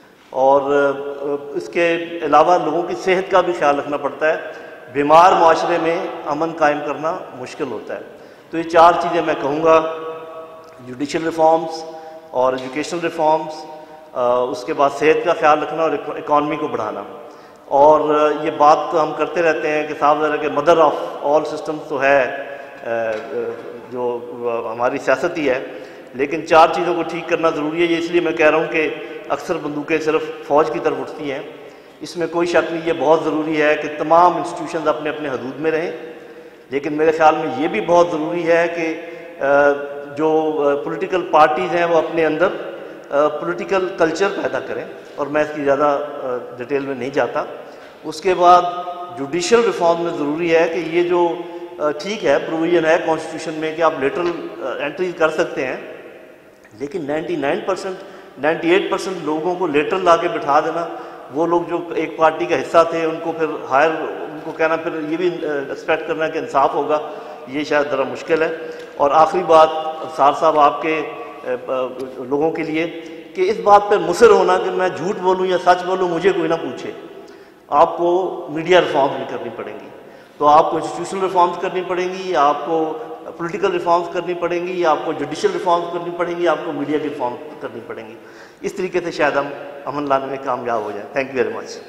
G: और इसके अलावा लोगों की सेहत का भी ख्याल रखना पड़ता है। बीमार माशरे में अमन कायम करना मुश्किल होता है। तो ये चार चीज़ें मैं कहूँगा, जुडिशल रिफॉर्म्स और एजुकेशनल रिफॉर्म्स, उसके बाद सेहत का ख्याल रखना और इकॉनमी को बढ़ाना। और ये बात तो हम करते रहते हैं कि साहब ज़रा के मदर ऑफ ऑल सिस्टम्स तो है जो हमारी सियासत ही है, लेकिन चार चीज़ों को ठीक करना ज़रूरी है। ये इसलिए मैं कह रहा हूँ कि अक्सर बंदूकें सिर्फ फ़ौज की तरफ उठती हैं, इसमें कोई शक नहीं। ये बहुत ज़रूरी है कि तमाम इंस्टीट्यूशंस अपने अपने हदूद में रहें, लेकिन मेरे ख़्याल में ये भी बहुत ज़रूरी है कि जो पॉलिटिकल पार्टीज़ हैं वो अपने अंदर पॉलिटिकल कल्चर पैदा करें, और मैं इसकी ज़्यादा डिटेल में नहीं जाता। उसके बाद जुडिशल रिफॉर्म में ज़रूरी है कि ये जो ठीक है प्रोविज़न है कॉन्स्टिट्यूशन में कि आप लेटरल एंट्री कर सकते हैं, लेकिन निन्यानवे परसेंट अट्ठानवे परसेंट लोगों को लेटरल ला के बिठा देना, वो लोग जो एक पार्टी का हिस्सा थे उनको फिर हायर उनको कहना, फिर ये भी एक्सपेक्ट करना कि इंसाफ होगा, ये शायद ज़रा मुश्किल है। और आखिरी बात सार साहब आपके लोगों के लिए कि इस बात पर मुसर होना कि मैं झूठ बोलूं या सच बोलूं मुझे कोई ना पूछे। आपको मीडिया रिफॉर्म्स भी करनी पड़ेंगी, तो आपको इंस्टीट्यूशनल रिफॉर्म्स करनी पड़ेंगी, आपको पॉलिटिकल रिफॉर्म्स करनी पड़ेंगी, आपको जुडिशल रिफॉर्म्स करनी पड़ेंगी, आपको मीडिया की रिफॉर्म करनी पड़ेंगी। इस तरीके से शायद हम अमन लाने में कामयाब हो जाएं। Thank you very much.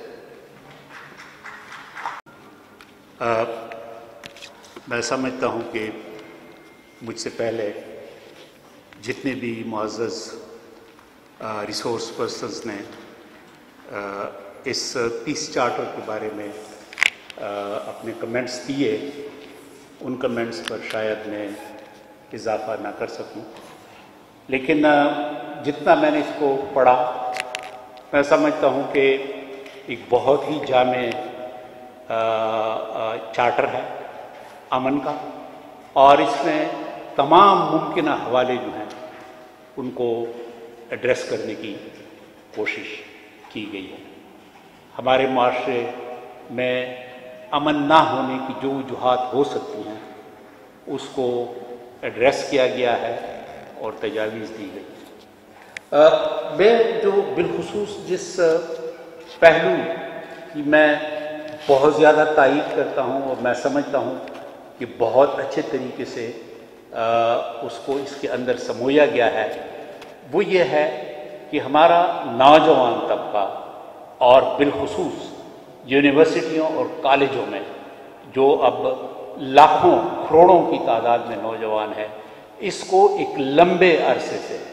H: मैं समझता हूँ कि मुझसे पहले जितने भी मुअज़्ज़ज़ रिसोर्स पर्सन्स ने आ, इस पीस चार्टर के बारे में आ, अपने कमेंट्स दिए, उन कमेंट्स पर शायद मैं इजाफ़ा ना कर सकूं, लेकिन आ, जितना मैंने इसको पढ़ा मैं समझता हूं कि एक बहुत ही जामे चार्टर है अमन का, और इसमें तमाम मुमकिन हवाले जो हैं उनको एड्रेस करने की कोशिश की गई है। हमारे माशरे में अमन ना होने की जो वजूहात हो सकती हैं उसको एड्रेस किया गया है और तजावीज़ दी गई। मैं जो बिलखुसूस जिस पहलू की मैं बहुत ज़्यादा तायीद करता हूँ और मैं समझता हूँ कि बहुत अच्छे तरीके से आ, उसको इसके अंदर समोया गया है, वो ये है कि हमारा नौजवान तबका और बिलखुसूस यूनिवर्सिटियों और कॉलेजों में जो अब लाखों करोड़ों की तादाद में नौजवान है, इसको एक लंबे अरसे से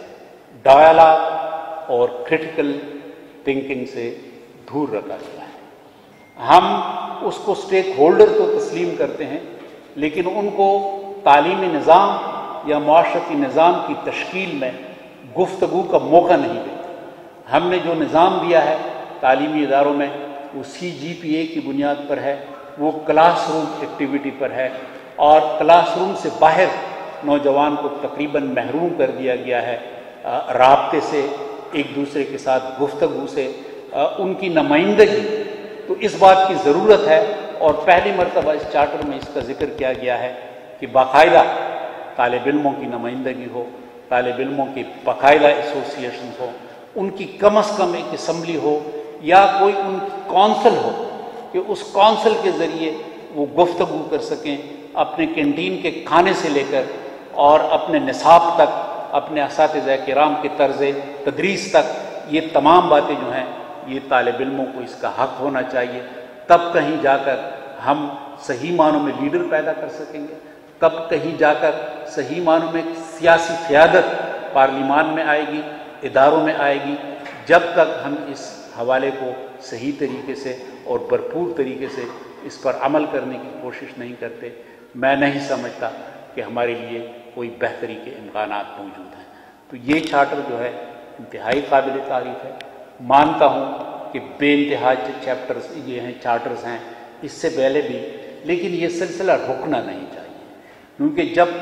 H: डायलॉग और क्रिटिकल थिंकिंग से दूर रखा गया है। हम उसको स्टेक होल्डर तो तस्लीम करते हैं, लेकिन उनको तालीमी निज़ाम या माशरती निज़ाम की तश्कील में गुफ्तगू का मौका नहीं देते। हमने जो निज़ाम दिया है तालीमी इदारों में वो सी जी पी ए की बुनियाद पर है, वो क्लास रूम एक्टिविटी पर है, और क्लासरूम से बाहर नौजवान को तकरीबन महरूम कर दिया गया है राब्ते से, एक दूसरे के साथ गुफ्तगू से, आ, उनकी नुमाइंदगी। तो इस बात की ज़रूरत है, और पहली मरतबा इस चार्टर में इसका जिक्र किया गया है कि बाकायदा तालिब इल्मों की नुमाइंदगी हो, तालिब इल्मों की बाकायदा एसोसिएशन हो, उनकी कम अज़ कम एक असम्बली हो या कोई उनकी कौंसल हो कि उस कौंसल के ज़रिए वो गुफ्तगू कर सकें, अपने कैंटीन के खाने से लेकर और अपने निसाब तक, अपने असातिज़ा किराम के तर्ज़ तदरीस तक, ये तमाम बातें जो हैं ये तालिब इल्मों को इसका हक़ होना चाहिए। तब कहीं जाकर हम सही मानों में लीडर पैदा कर सकेंगे, तब कहीं जाकर सही मानों में सियासी क़यादत पार्लिमान में आएगी, इदारों में आएगी। जब तक हम इस हवाले को सही तरीके से और भरपूर तरीके से इस पर अमल करने की कोशिश नहीं करते, मैं नहीं समझता कि हमारे लिए कोई बेहतरी के इम्कानात मौजूद हैं। तो ये चार्टर जो है इंतहाई काबिल तारीफ़ है। मानता हूँ कि बेइंतहा चैप्टर्स ये हैं, चार्टर्स हैं इससे पहले भी, लेकिन ये सिलसिला रुकना नहीं चाहिए, क्योंकि जब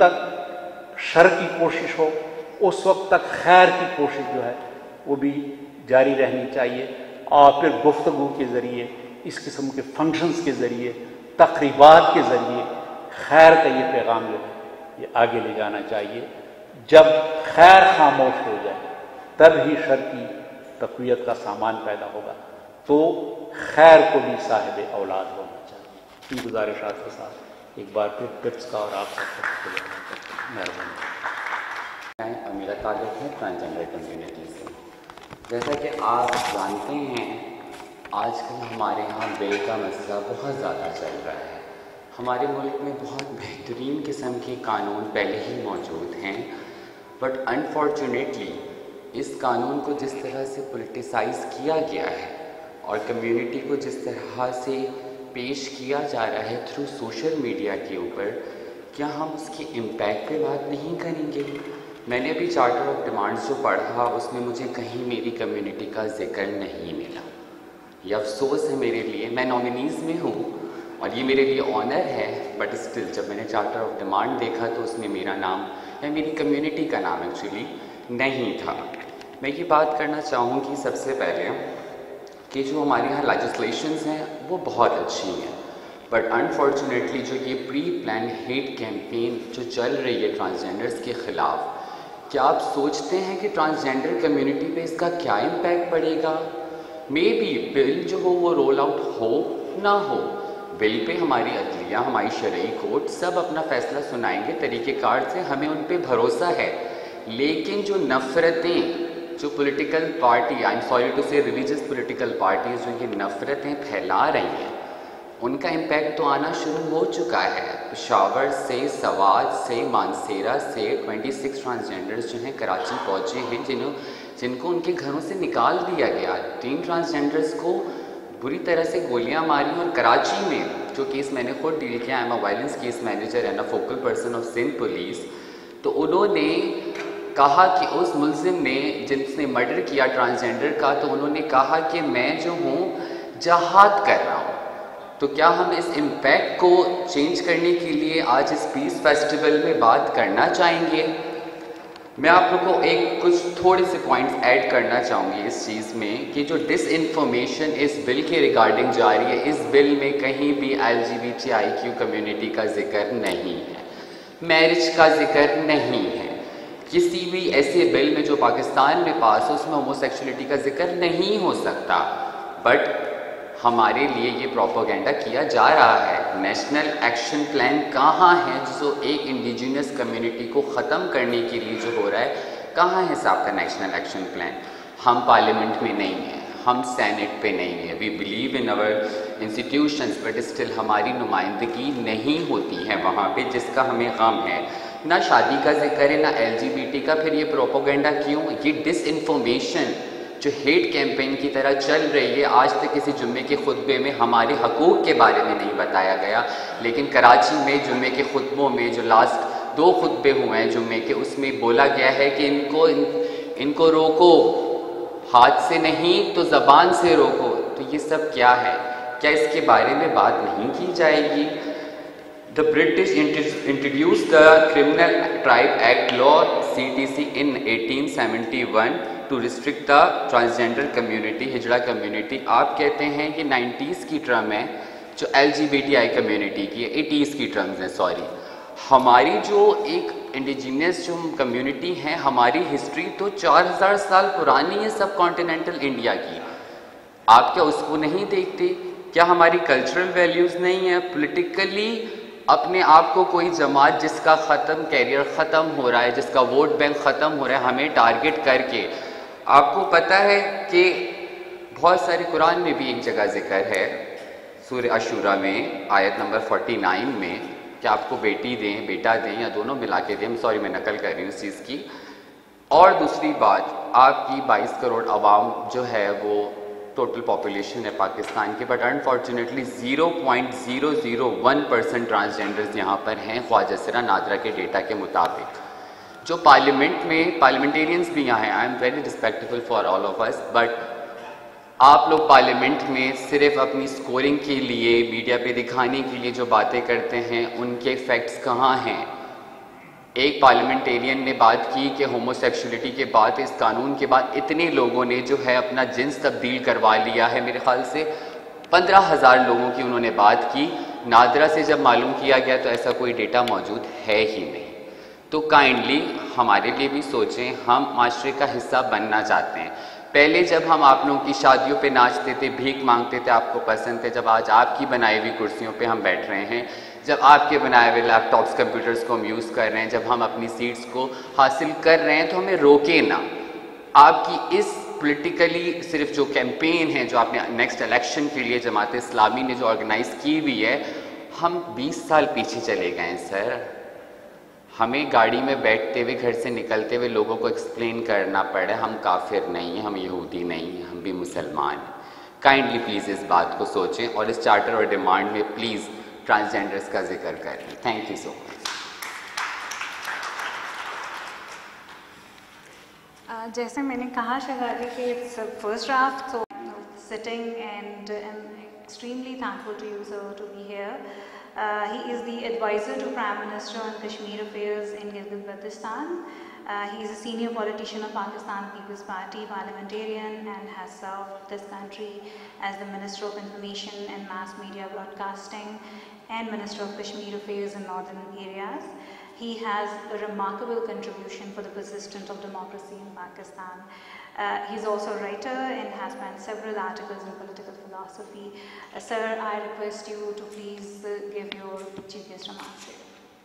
H: तक शर की कोशिश हो उस वक्त तक खैर की कोशिश जो है वो भी जारी रहनी चाहिए, और फिर गुफ्तगू के ज़रिए, इस किस्म के फंक्शंस के ज़रिए, तकरीबात के ज़रिए खैर का ये पैगाम जो है ये आगे ले जाना चाहिए। जब खैर खामोश हो जाए तब ही शर की तक़वियत का सामान पैदा होगा। तो खैर को भी साहिब औलाद होना चाहिए। इन गुजारिशात के साथ एक बार फिर टिप्स का और आप सबको मेहरबानी।
I: मेरा ताल्लुक़ है ट्रांसजेंडर कम्युनिटी से। जैसा कि आप जानते हैं आजकल हमारे यहाँ बेल का मसला बहुत ज़्यादा चल रहा है। हमारे मुल्क में बहुत बेहतरीन किस्म के कानून पहले ही मौजूद हैं, बट अनफॉर्चुनेटली इस कानून को जिस तरह से पॉलिटिसाइज़ किया गया है और कम्युनिटी को जिस तरह से पेश किया जा रहा है थ्रू सोशल मीडिया के ऊपर, क्या हम उसके इम्पैक्ट पे बात नहीं करेंगे? मैंने अभी चार्टर ऑफ डिमांड्स जो पढ़ा उसमें मुझे कहीं मेरी कम्युनिटी का जिक्र नहीं मिला। ये अफसोस है मेरे लिए। मैं नॉमिनीज़ में हूँ और ये मेरे लिए ऑनर है, बट स्टिल जब मैंने चार्टर ऑफ डिमांड देखा तो उसमें मेरा नाम या मेरी कम्युनिटी का नाम एक्चुअली नहीं था। मैं ये बात करना चाहूँगी सबसे पहले कि जो हमारे यहाँ लेजिस्लेशंस हैं वो बहुत अच्छी हैं, बट अनफॉर्चुनेटली जो ये प्री प्लान हेट कैंपेन जो चल रही है ट्रांसजेंडर्स के ख़िलाफ़, क्या आप सोचते हैं कि ट्रांसजेंडर कम्युनिटी पे इसका क्या इम्पैक्ट पड़ेगा? मे बी बिल जो हो वो रोल आउट हो ना हो, बिल पे हमारी अदलिया, हमारी शरई कोर्ट सब अपना फैसला सुनाएंगे तरीक़ेकार से, हमें उन पे भरोसा है। लेकिन जो नफ़रतें जो political party, I am sorry to say religious political parties जो ये नफ़रतें फैला रही हैं, उनका इम्पैक्ट तो आना शुरू हो चुका है। पेशावर से, सवात से, मानसेरा से छब्बीस ट्रांसजेंडर्स जो हैं कराची पहुँचे हैं, जिन्हों जिनको उनके घरों से निकाल दिया गया। तीन ट्रांसजेंडर्स को बुरी तरह से गोलियां मारी, और कराची में जो केस मैंने खुद डील किया, I am a violence case manager and a focal person of Sindh police, तो उन्होंने कहा कि उस मुलजिम ने जिसने मर्डर किया ट्रांसजेंडर का, तो उन्होंने कहा कि मैं जो हूँ जहाद कर रहा हूँ। तो क्या हम इस इम्पैक्ट को चेंज करने के लिए आज इस पीस फेस्टिवल में बात करना चाहेंगे? मैं आप लोगों को एक कुछ थोड़े से पॉइंट्स ऐड करना चाहूँगी इस चीज़ में कि जो डिस इन्फॉर्मेशन इस बिल के रिगार्डिंग जा रही है, इस बिल में कहीं भी L G B T I Q community का जिक्र नहीं है, मैरिज का जिक्र नहीं है, किसी भी ऐसे बिल में जो पाकिस्तान में पास हो उसमें होमोसेक्सुअलिटी का जिक्र नहीं हो सकता। बट हमारे लिए ये प्रोपोगेंडा किया जा रहा है। नेशनल एक्शन प्लान कहाँ है जो एक इंडिजिनस कम्युनिटी को ख़त्म करने के लिए जो हो रहा है, कहाँ है साहब का नेशनल एक्शन प्लान? हम पार्लियामेंट में नहीं हैं, हम सेनेट पे नहीं हैं, we believe in our institutions, but still हमारी नुमाइंदगी नहीं होती है वहाँ पे, जिसका हमें गम है। نہ شادی کا ذکر ہے نہ ایل جی بی ٹی کا. پھر یہ پروپوگنڈا کیوں؟ یہ ڈس انفارمیشن جو ہیٹ کیمپین کی طرح چل رہی ہے. آج تک کسی جمعے کے خطبے میں ہمارے حقوق کے بارے میں نہیں بتایا گیا، لیکن کراچی میں جمعے کے خطبوں میں جو لاسٹ دو خطبے ہوئے ہیں جمعے کے، اس میں بولا گیا ہے کہ ان کو ان, ان کو روکو، ہاتھ سے نہیں تو زبان سے روکو. تو یہ سب کیا ہے؟ کیا اس کے بارے میں بات نہیں کی جائے گی؟ The British introduced the Criminal Tribe Act Law C T C in eighteen seventy-one to restrict the transgender community, ہجڑا community. آپ کہتے ہیں کہ نائنٹیز کی ٹرم ہے جو L G B T I community کی ہے، ایٹیز کی ٹرمز ہیں سوری. ہماری جو ایک انڈیجینس جو کمیونٹی ہیں، ہماری ہسٹری تو چار ہزار سال پرانی ہے سب کانٹیننٹل انڈیا کی. آپ کیا اس کو نہیں دیکھتے؟ کیا ہماری کلچرل ویلیوز نہیں ہیں؟ پولیٹیکلی اپنے آپ کو کوئی جماعت جس کا ختم کیریئر ختم ہو رہا ہے، جس کا ووٹ بینک ختم ہو رہا ہے، ہمیں ٹارگٹ کر کے. آپ کو پتہ ہے کہ بہت سارے قرآن میں بھی ایک جگہ ذکر ہے سورہ عشورہ میں آیت نمبر فورٹی نائن میں کہ آپ کو بیٹی دیں، بیٹا دیں یا دونوں ملا کے دیں. سوری میں نقل کر رہی ہوں اس چیز کی. اور دوسری بات، آپ کی بائیس کروڑ عوام جو ہے وہ ٹوٹل پاپولیشن ہے پاکستان کی، but unfortunately zero point zero zero one percent transgenders یہاں پر ہیں خواجہ سرا نادرا کے ڈیٹا کے مطابق. جو پارلیمنٹ میں پارلیمنٹیرینز بھی یہاں ہیں، I am very respectful for all of us, but آپ لوگ پارلیمنٹ میں صرف اپنی سکورنگ کے لیے میڈیا پہ دکھانے کے لیے جو باتیں کرتے ہیں ان کے فیکٹس کہاں ہیں؟ ایک پارلیمنٹیرین نے بات کی کہ ہومو سیکشولیٹی کے بعد اس قانون کے بعد اتنے لوگوں نے جو ہے اپنا جنس تبدیل کروا لیا ہے، میرے خیال سے پندرہ ہزار لوگوں کی انہوں نے بات کی. نادرا سے جب معلوم کیا گیا تو ایسا کوئی ڈیٹا موجود ہے ہی نہیں. تو کائنڈلی ہمارے لیے بھی سوچیں، ہم معاشرے کا حصہ بننا چاہتے ہیں. پہلے جب ہم آپ لوگوں کی شادیوں پہ ناچتے تھے، بھیک مانگتے تھے، آپ کو پسند تھے. جب آج آپ کی بنائی ہوئی کرسیوں پہ ہم بیٹھ رہے ہیں، جب آپ کے بنائے ہوئے لیپ ٹاپس کمپیوٹرز کو ہم یوز کر رہے ہیں، جب ہم اپنی سیٹس کو حاصل کر رہے ہیں، تو ہمیں روکے نا. آپ کی اس پولیٹیکلی صرف جو کیمپین ہے جو آپ نے نیکسٹ الیکشن کے لیے جماعت اسلامی نے جو آرگنائز کی ہوئی ہے، ہم بیس سال پیچھے چلے گئے ہیں سر. ہمیں گاڑی میں بیٹھتے ہوئے گھر سے نکلتے ہوئے لوگوں کو ایکسپلین کرنا پڑے ہم کافر نہیں ہیں، ہم یہودی نہیں ہیں، ہم بھی مسلمان ہیں. کائنڈلی پلیز اس بات کو سوچیں اور اس چارٹر اور ڈیمانڈ میں پلیز ٹرانسجینڈرز کا ذکر کریں. Thank you so much.
C: جیسے میں نے کہا شہزادی کہ it's first draft, so sitting and I am extremely thankful to you sir to be here. Uh, he is the advisor to Prime Minister on Kashmir Affairs in Gilgit-Baltistan. Uh, he is a senior politician of Pakistan People's Party, parliamentarian, and has served this country as the Minister of Information and Mass Media Broadcasting and Minister of Kashmir Affairs in Northern areas. He has a remarkable contribution for the persistence of democracy in Pakistan. Uh, he's also a writer and has penned several articles in political philosophy. Uh, sir, I request you to please uh, give your chief guest remarks here.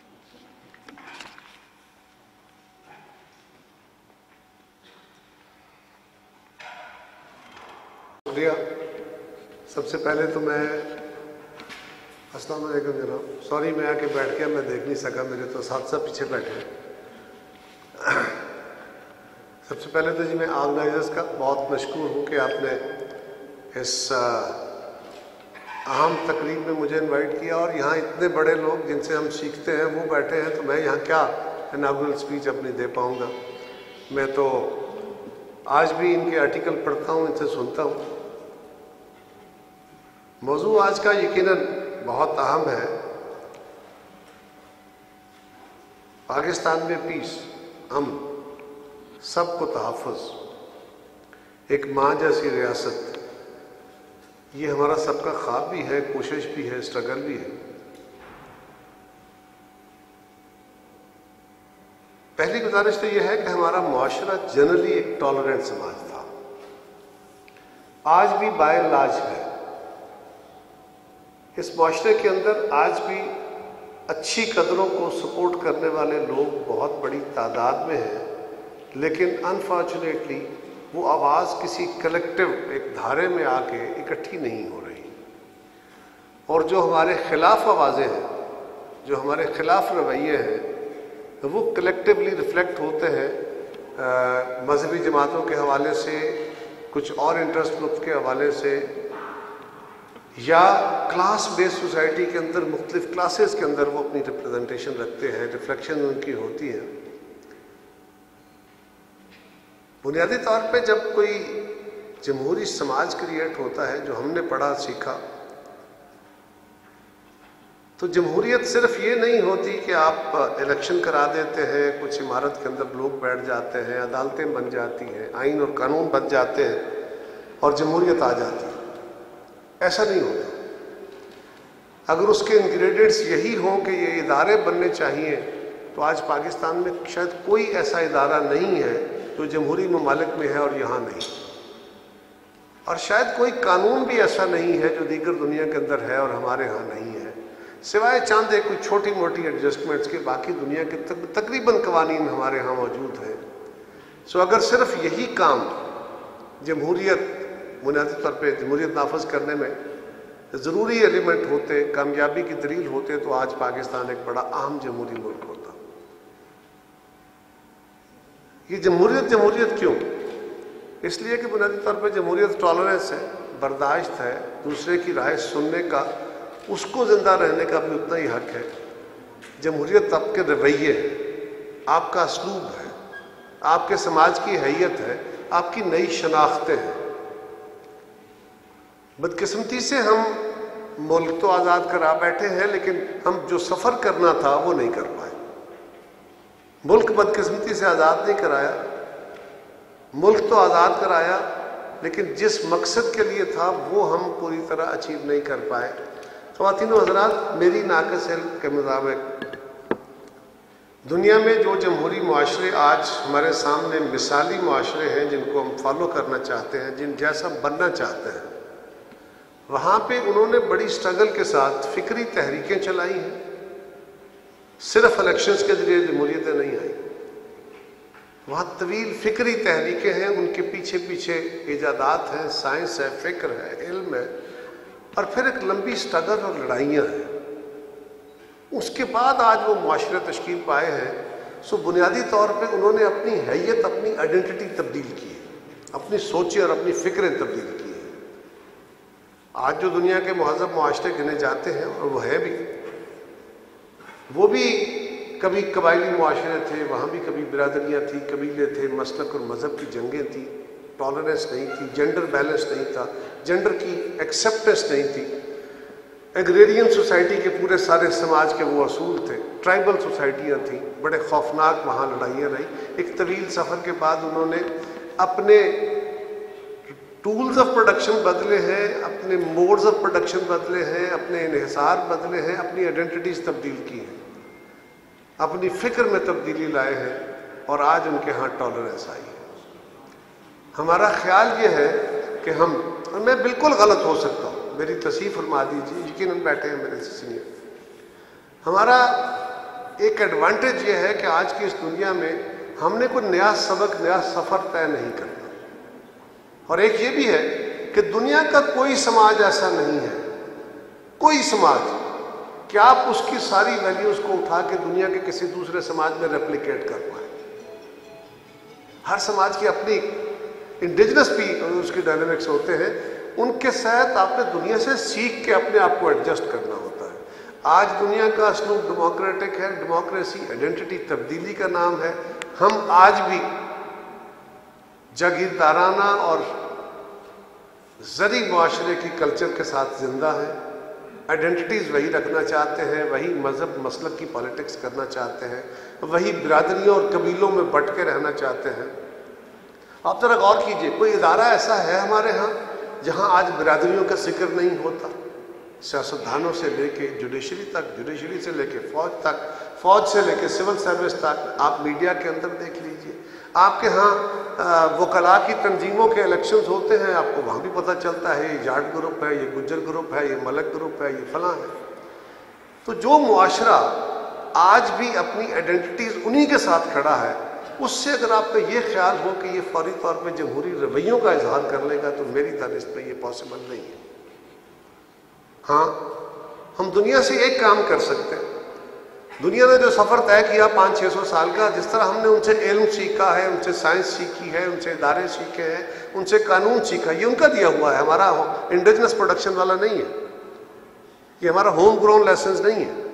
J: شکریہ. سب سے پہلے تو میں السلام علیکم جناب. Sorry میں آ کے بیٹھ گیا، میں دیکھ نہیں سکا، میرے تو اساتذہ پیچھے بیٹھے ہیں. سب سے پہلے تو جی میں آرگنائزرز کا بہت مشکور ہوں کہ آپ نے اس اہم تقریب میں مجھے انوائٹ کیا، اور یہاں اتنے بڑے لوگ جن سے ہم سیکھتے ہیں وہ بیٹھے ہیں، تو میں یہاں کیا اناگورل اسپیچ اپنی دے پاؤں گا. میں تو آج بھی ان کے آرٹیکل پڑھتا ہوں، ان سے سنتا ہوں. موضوع آج کا یقیناً بہت اہم ہے. پاکستان میں پیس، امن، سب کو تحفظ، ایک ماں جیسی ریاست، یہ ہمارا سب کا خواب بھی ہے، کوشش بھی ہے، اسٹرگل بھی ہے. پہلی گزارش تو یہ ہے کہ ہمارا معاشرہ جنرلی ایک ٹالرنٹ سماج تھا، آج بھی بائی لاج ہے. اس معاشرے کے اندر آج بھی اچھی قدروں کو سپورٹ کرنے والے لوگ بہت بڑی تعداد میں ہیں، لیکن انفارچونیٹلی وہ آواز کسی کلیکٹیو ایک دھارے میں آ کے اکٹھی نہیں ہو رہی. اور جو ہمارے خلاف آوازیں ہیں، جو ہمارے خلاف رویے ہیں، وہ کلیکٹیولی ریفلیکٹ ہوتے ہیں مذہبی جماعتوں کے حوالے سے، کچھ اور انٹرسٹ گروپ کے حوالے سے، یا کلاس بیس سوسائٹی کے اندر مختلف کلاسز کے اندر وہ اپنی ریپرزنٹیشن رکھتے ہیں، ریفلیکشن ان کی ہوتی ہے۔ بنیادی طور پہ جب کوئی جمہوری سماج کریٹ ہوتا ہے، جو ہم نے پڑھا سیکھا، تو جمہوریت صرف یہ نہیں ہوتی کہ آپ الیکشن کرا دیتے ہیں، کچھ عمارت کے اندر لوگ بیٹھ جاتے ہیں، عدالتیں بن جاتی ہیں، آئین اور قانون بن جاتے ہیں اور جمہوریت آ جاتی ہے۔ ایسا نہیں ہوتا۔ اگر اس کے انگریڈینٹس یہی ہوں کہ یہ ادارے بننے چاہیے، تو آج پاکستان میں شاید کوئی ایسا ادارہ نہیں ہے جو جمہوری ممالک میں ہے اور یہاں نہیں، اور شاید کوئی قانون بھی ایسا نہیں ہے جو دیگر دنیا کے اندر ہے اور ہمارے ہاں نہیں ہے، سوائے چاند ایک کوئی چھوٹی موٹی ایڈجسٹمنٹس کے، باقی دنیا کے تقریباً قوانین ہمارے ہاں موجود ہیں۔ سو اگر صرف یہی کام جمہوریت بنیادی طور پہ جمہوریت نافذ کرنے میں ضروری ایلیمنٹ ہوتے، کامیابی کی دلیل ہوتے، تو آج پاکستان ایک بڑا اہم جمہوری ملک ہوتا۔ یہ جمہوریت جمہوریت کیوں؟ اس لیے کہ بنیادی طور پہ جمہوریت ٹالرنس ہے، برداشت ہے، دوسرے کی رائے سننے کا، اس کو زندہ رہنے کا بھی اتنا ہی حق ہے۔ جمہوریت آپ کے رویے ہے، آپ کا اسلوب ہے، آپ کے سماج کی حیت ہے، آپ کی نئی شناختیں ہیں۔ بدقسمتی سے ہم ملک تو آزاد کرا بیٹھے ہیں، لیکن ہم جو سفر کرنا تھا وہ نہیں کر پائے۔ ملک بدقسمتی سے آزاد نہیں کرایا، ملک تو آزاد کرایا، لیکن جس مقصد کے لیے تھا وہ ہم پوری طرح اچیو نہیں کر پائے۔ خواتین و حضرات، میری ناقص علم کے مطابق دنیا میں جو جمہوری معاشرے آج ہمارے سامنے مثالی معاشرے ہیں، جن کو ہم فالو کرنا چاہتے ہیں، جن جیسا بننا چاہتے ہیں، وہاں پہ انہوں نے بڑی سٹرگل کے ساتھ فکری تحریکیں چلائی ہیں۔ صرف الیکشنز کے ذریعے جمہوریتیں نہیں آئیں، وہاں طویل فکری تحریکیں ہیں، ان کے پیچھے پیچھے ایجادات ہیں، سائنس ہے، فکر ہے، علم ہے، اور پھر ایک لمبی سٹرگل اور لڑائیاں ہیں۔ اس کے بعد آج وہ معاشرے تشکیل پائے ہیں۔ سو بنیادی طور پہ انہوں نے اپنی حیت، اپنی آئیڈینٹی تبدیل کی ہے، اپنی سوچیں اور اپنی فکریں تبدیل کی ہیں۔ آج جو دنیا کے مہذب معاشرے گنے جاتے ہیں، اور وہ ہیں بھی، وہ بھی کبھی قبائلی معاشرے تھے، وہاں بھی کبھی برادریاں تھیں، قبیلے تھے، مسلک اور مذہب کی جنگیں تھیں، ٹالرنس نہیں تھی، جینڈر بیلنس نہیں تھا، جینڈر کی ایکسیپٹنس نہیں تھی، ایگریرین سوسائٹی کے پورے سارے سماج کے وہ اصول تھے، ٹرائبل سوسائٹیاں تھیں، بڑے خوفناک وہاں لڑائیاں رہی۔ ایک طویل سفر کے بعد انہوں نے اپنے ٹولز آف پروڈکشن بدلے ہیں، اپنے موڈز آف پروڈکشن بدلے ہیں، اپنے انحصار بدلے ہیں، اپنی آئیڈینٹیز تبدیل کی ہیں، اپنی فکر میں تبدیلی لائے ہیں، اور آج ان کے ہاں ٹالرنس آئی ہے۔ ہمارا خیال یہ ہے کہ ہم، اور میں بالکل غلط ہو سکتا ہوں، میری تصحیح فرما دیجیے، یقیناً بیٹھے ہیں میرے سینئر۔ ہمارا ایک ایڈوانٹیج یہ ہے کہ آج کی اس دنیا میں ہم نے کوئی نیا سبق، نیا سفر طے نہیں کرنا، اور ایک یہ بھی ہے کہ دنیا کا کوئی سماج ایسا نہیں ہے، کوئی سماج، کہ آپ اس کی ساری ویلیوز کو اٹھا کے دنیا کے کسی دوسرے سماج میں ریپلیکیٹ کر پائیں۔ ہر سماج کی اپنی انڈیجنس بھی اس کی ڈائنامکس ہوتے ہیں، ان کے ساتھ آپ نے دنیا سے سیکھ کے اپنے آپ کو ایڈجسٹ کرنا ہوتا ہے۔ آج دنیا کا اسلوب ڈیموکریٹک ہے، ڈیموکریسی آئیڈینٹی تبدیلی کا نام ہے۔ ہم آج بھی جاگیردارانہ اور زرعی معاشرے کی کلچر کے ساتھ زندہ ہیں، آئیڈینٹیز وہی رکھنا چاہتے ہیں، وہی مذہب مسلک کی پالیٹکس کرنا چاہتے ہیں، وہی برادریوں اور قبیلوں میں بٹ کے رہنا چاہتے ہیں۔ آپ ذرا غور کیجئے، کوئی ادارہ ایسا ہے ہمارے ہاں جہاں آج برادریوں کا ذکر نہیں ہوتا؟ سیاستدانوں سے لے کے جوڈیشری تک، جوڈیشری سے لے کے فوج تک، فوج سے لے کے سول سروس تک، آپ میڈیا کے اندر دیکھ لیجئے، آپ کے ہاں وکلاء کی تنظیموں کے الیکشنز ہوتے ہیں، آپ کو وہاں بھی پتہ چلتا ہے یہ جاٹ گروپ ہے، یہ گجر گروپ ہے، یہ ملک گروپ ہے، یہ فلاں ہے۔ تو جو معاشرہ آج بھی اپنی آئیڈینٹیز انہی کے ساتھ کھڑا ہے، اس سے اگر آپ کا یہ خیال ہو کہ یہ فوری طور پہ جمہوری رویوں کا اظہار کر لے گا، تو میری دانست میں یہ پاسبل نہیں ہے۔ ہاں، ہم دنیا سے ایک کام کر سکتے ہیں، دنیا نے جو سفر طے کیا پانچ چھ سو سال کا، جس طرح ہم نے ان سے علم سیکھا ہے، ان سے سائنس سیکھی ہے، ان سے ادارے سیکھے ہیں، ان سے قانون سیکھا، یہ ان کا دیا ہوا ہے، ہمارا انڈیجنس پروڈکشن والا نہیں ہے، یہ ہمارا ہوم گراؤنڈ لیسنز نہیں ہے۔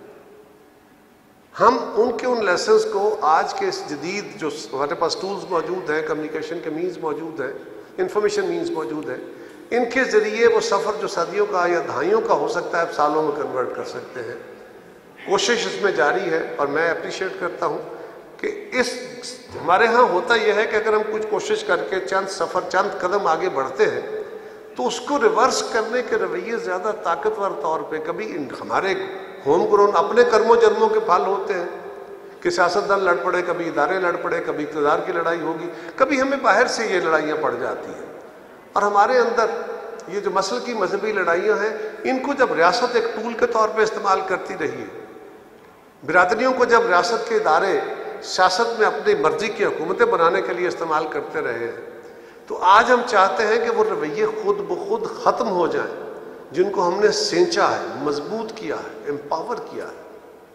J: ہم ان کے ان لیسنز کو آج کے اس جدید جو ہمارے پاس ٹولز موجود ہیں، کمیونیکیشن کے مینز موجود ہیں، انفارمیشن مینز موجود ہیں، ان کے ذریعے وہ سفر جو صدیوں کا یا دہائیوں کا ہو سکتا ہے اب سالوں میں کنورٹ کر سکتے ہیں۔ کوشش اس میں جاری ہے، اور میں اپریشیٹ کرتا ہوں کہ اس ہمارے ہاں ہوتا یہ ہے کہ اگر ہم کچھ کوشش کر کے چند سفر چند قدم آگے بڑھتے ہیں تو اس کو ریورس کرنے کے رویے زیادہ طاقتور طور پہ کبھی ہمارے ہوم گراؤنڈ اپنے کرم و جرموں کے پھل ہوتے ہیں کہ سیاستدان لڑ پڑے، کبھی ادارے لڑ پڑے، کبھی اقتدار کی لڑائی ہوگی، کبھی ہمیں باہر سے یہ لڑائیاں پڑ جاتی ہیں۔ اور ہمارے اندر یہ جو مسلکی مذہبی لڑائیاں ہیں، ان کو جب ریاست ایک ٹول کے طور پہ استعمال کرتی رہی ہے، برادریوں کو جب ریاست کے ادارے سیاست میں اپنی مرضی کی حکومتیں بنانے کے لیے استعمال کرتے رہے ہیں، تو آج ہم چاہتے ہیں کہ وہ رویے خود بخود ختم ہو جائیں جن کو ہم نے سینچا ہے، مضبوط کیا ہے، امپاور کیا ہے۔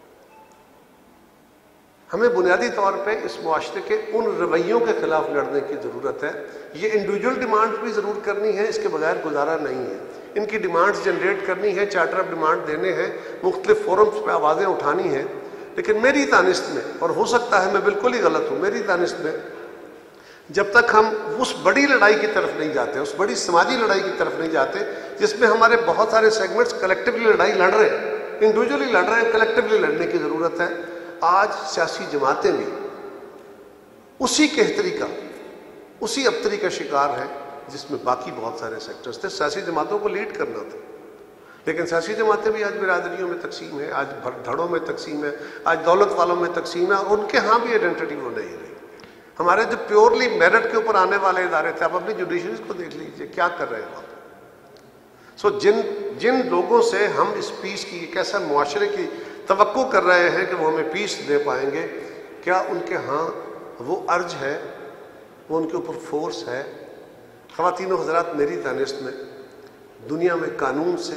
J: ہمیں بنیادی طور پہ اس معاشرے کے ان رویوں کے خلاف لڑنے کی ضرورت ہے۔ یہ انڈیویجول ڈیمانڈ بھی ضرور کرنی ہے، اس کے بغیر گزارا نہیں ہے۔ ان کی ڈیمانڈز جنریٹ کرنی ہے، چارٹر آف ڈیمانڈ دینے ہیں، مختلف فورمز پہ آوازیں اٹھانی ہیں، لیکن میری دانست میں، اور ہو سکتا ہے میں بالکل ہی غلط ہوں، میری دانست میں جب تک ہم اس بڑی لڑائی کی طرف نہیں جاتے، اس بڑی سماجی لڑائی کی طرف نہیں جاتے جس میں ہمارے بہت سارے سیگمنٹس کلیکٹیولی لڑائی لڑ رہے ہیں، انڈیویجولی لڑ رہے ہیں، کلیکٹیولی لڑنے کی ضرورت ہے۔ آج سیاسی جماعتیں بھی اسی کہتری کا، اسی ابتری کا شکار ہیں جس میں باقی بہت سارے سیکٹرز تھے۔ سیاسی جماعتوں کو لیڈ کرنا تھا، لیکن سیاسی جماعتیں بھی آج برادریوں میں تقسیم ہے، آج دھڑوں میں تقسیم ہے، آج دولت والوں میں تقسیم ہے، اور ان کے ہاں بھی آئیڈینٹی وہ نہیں رہی۔ ہمارے جو پیورلی میرٹ کے اوپر آنے والے ادارے تھے، آپ اپنی جوڈیشریز کو دیکھ لیجیے کیا کر رہے ہیں وہاں۔ سو جن جن لوگوں سے ہم اس پیس کی ایک ایسا معاشرے کی توقع کر رہے ہیں کہ وہ ہمیں پیس دے پائیں گے، کیا ان کے ہاں وہ ارج ہے، وہ ان کے اوپر فورس ہے؟ خواتین و حضرات، میری دانست میں دنیا میں قانون سے،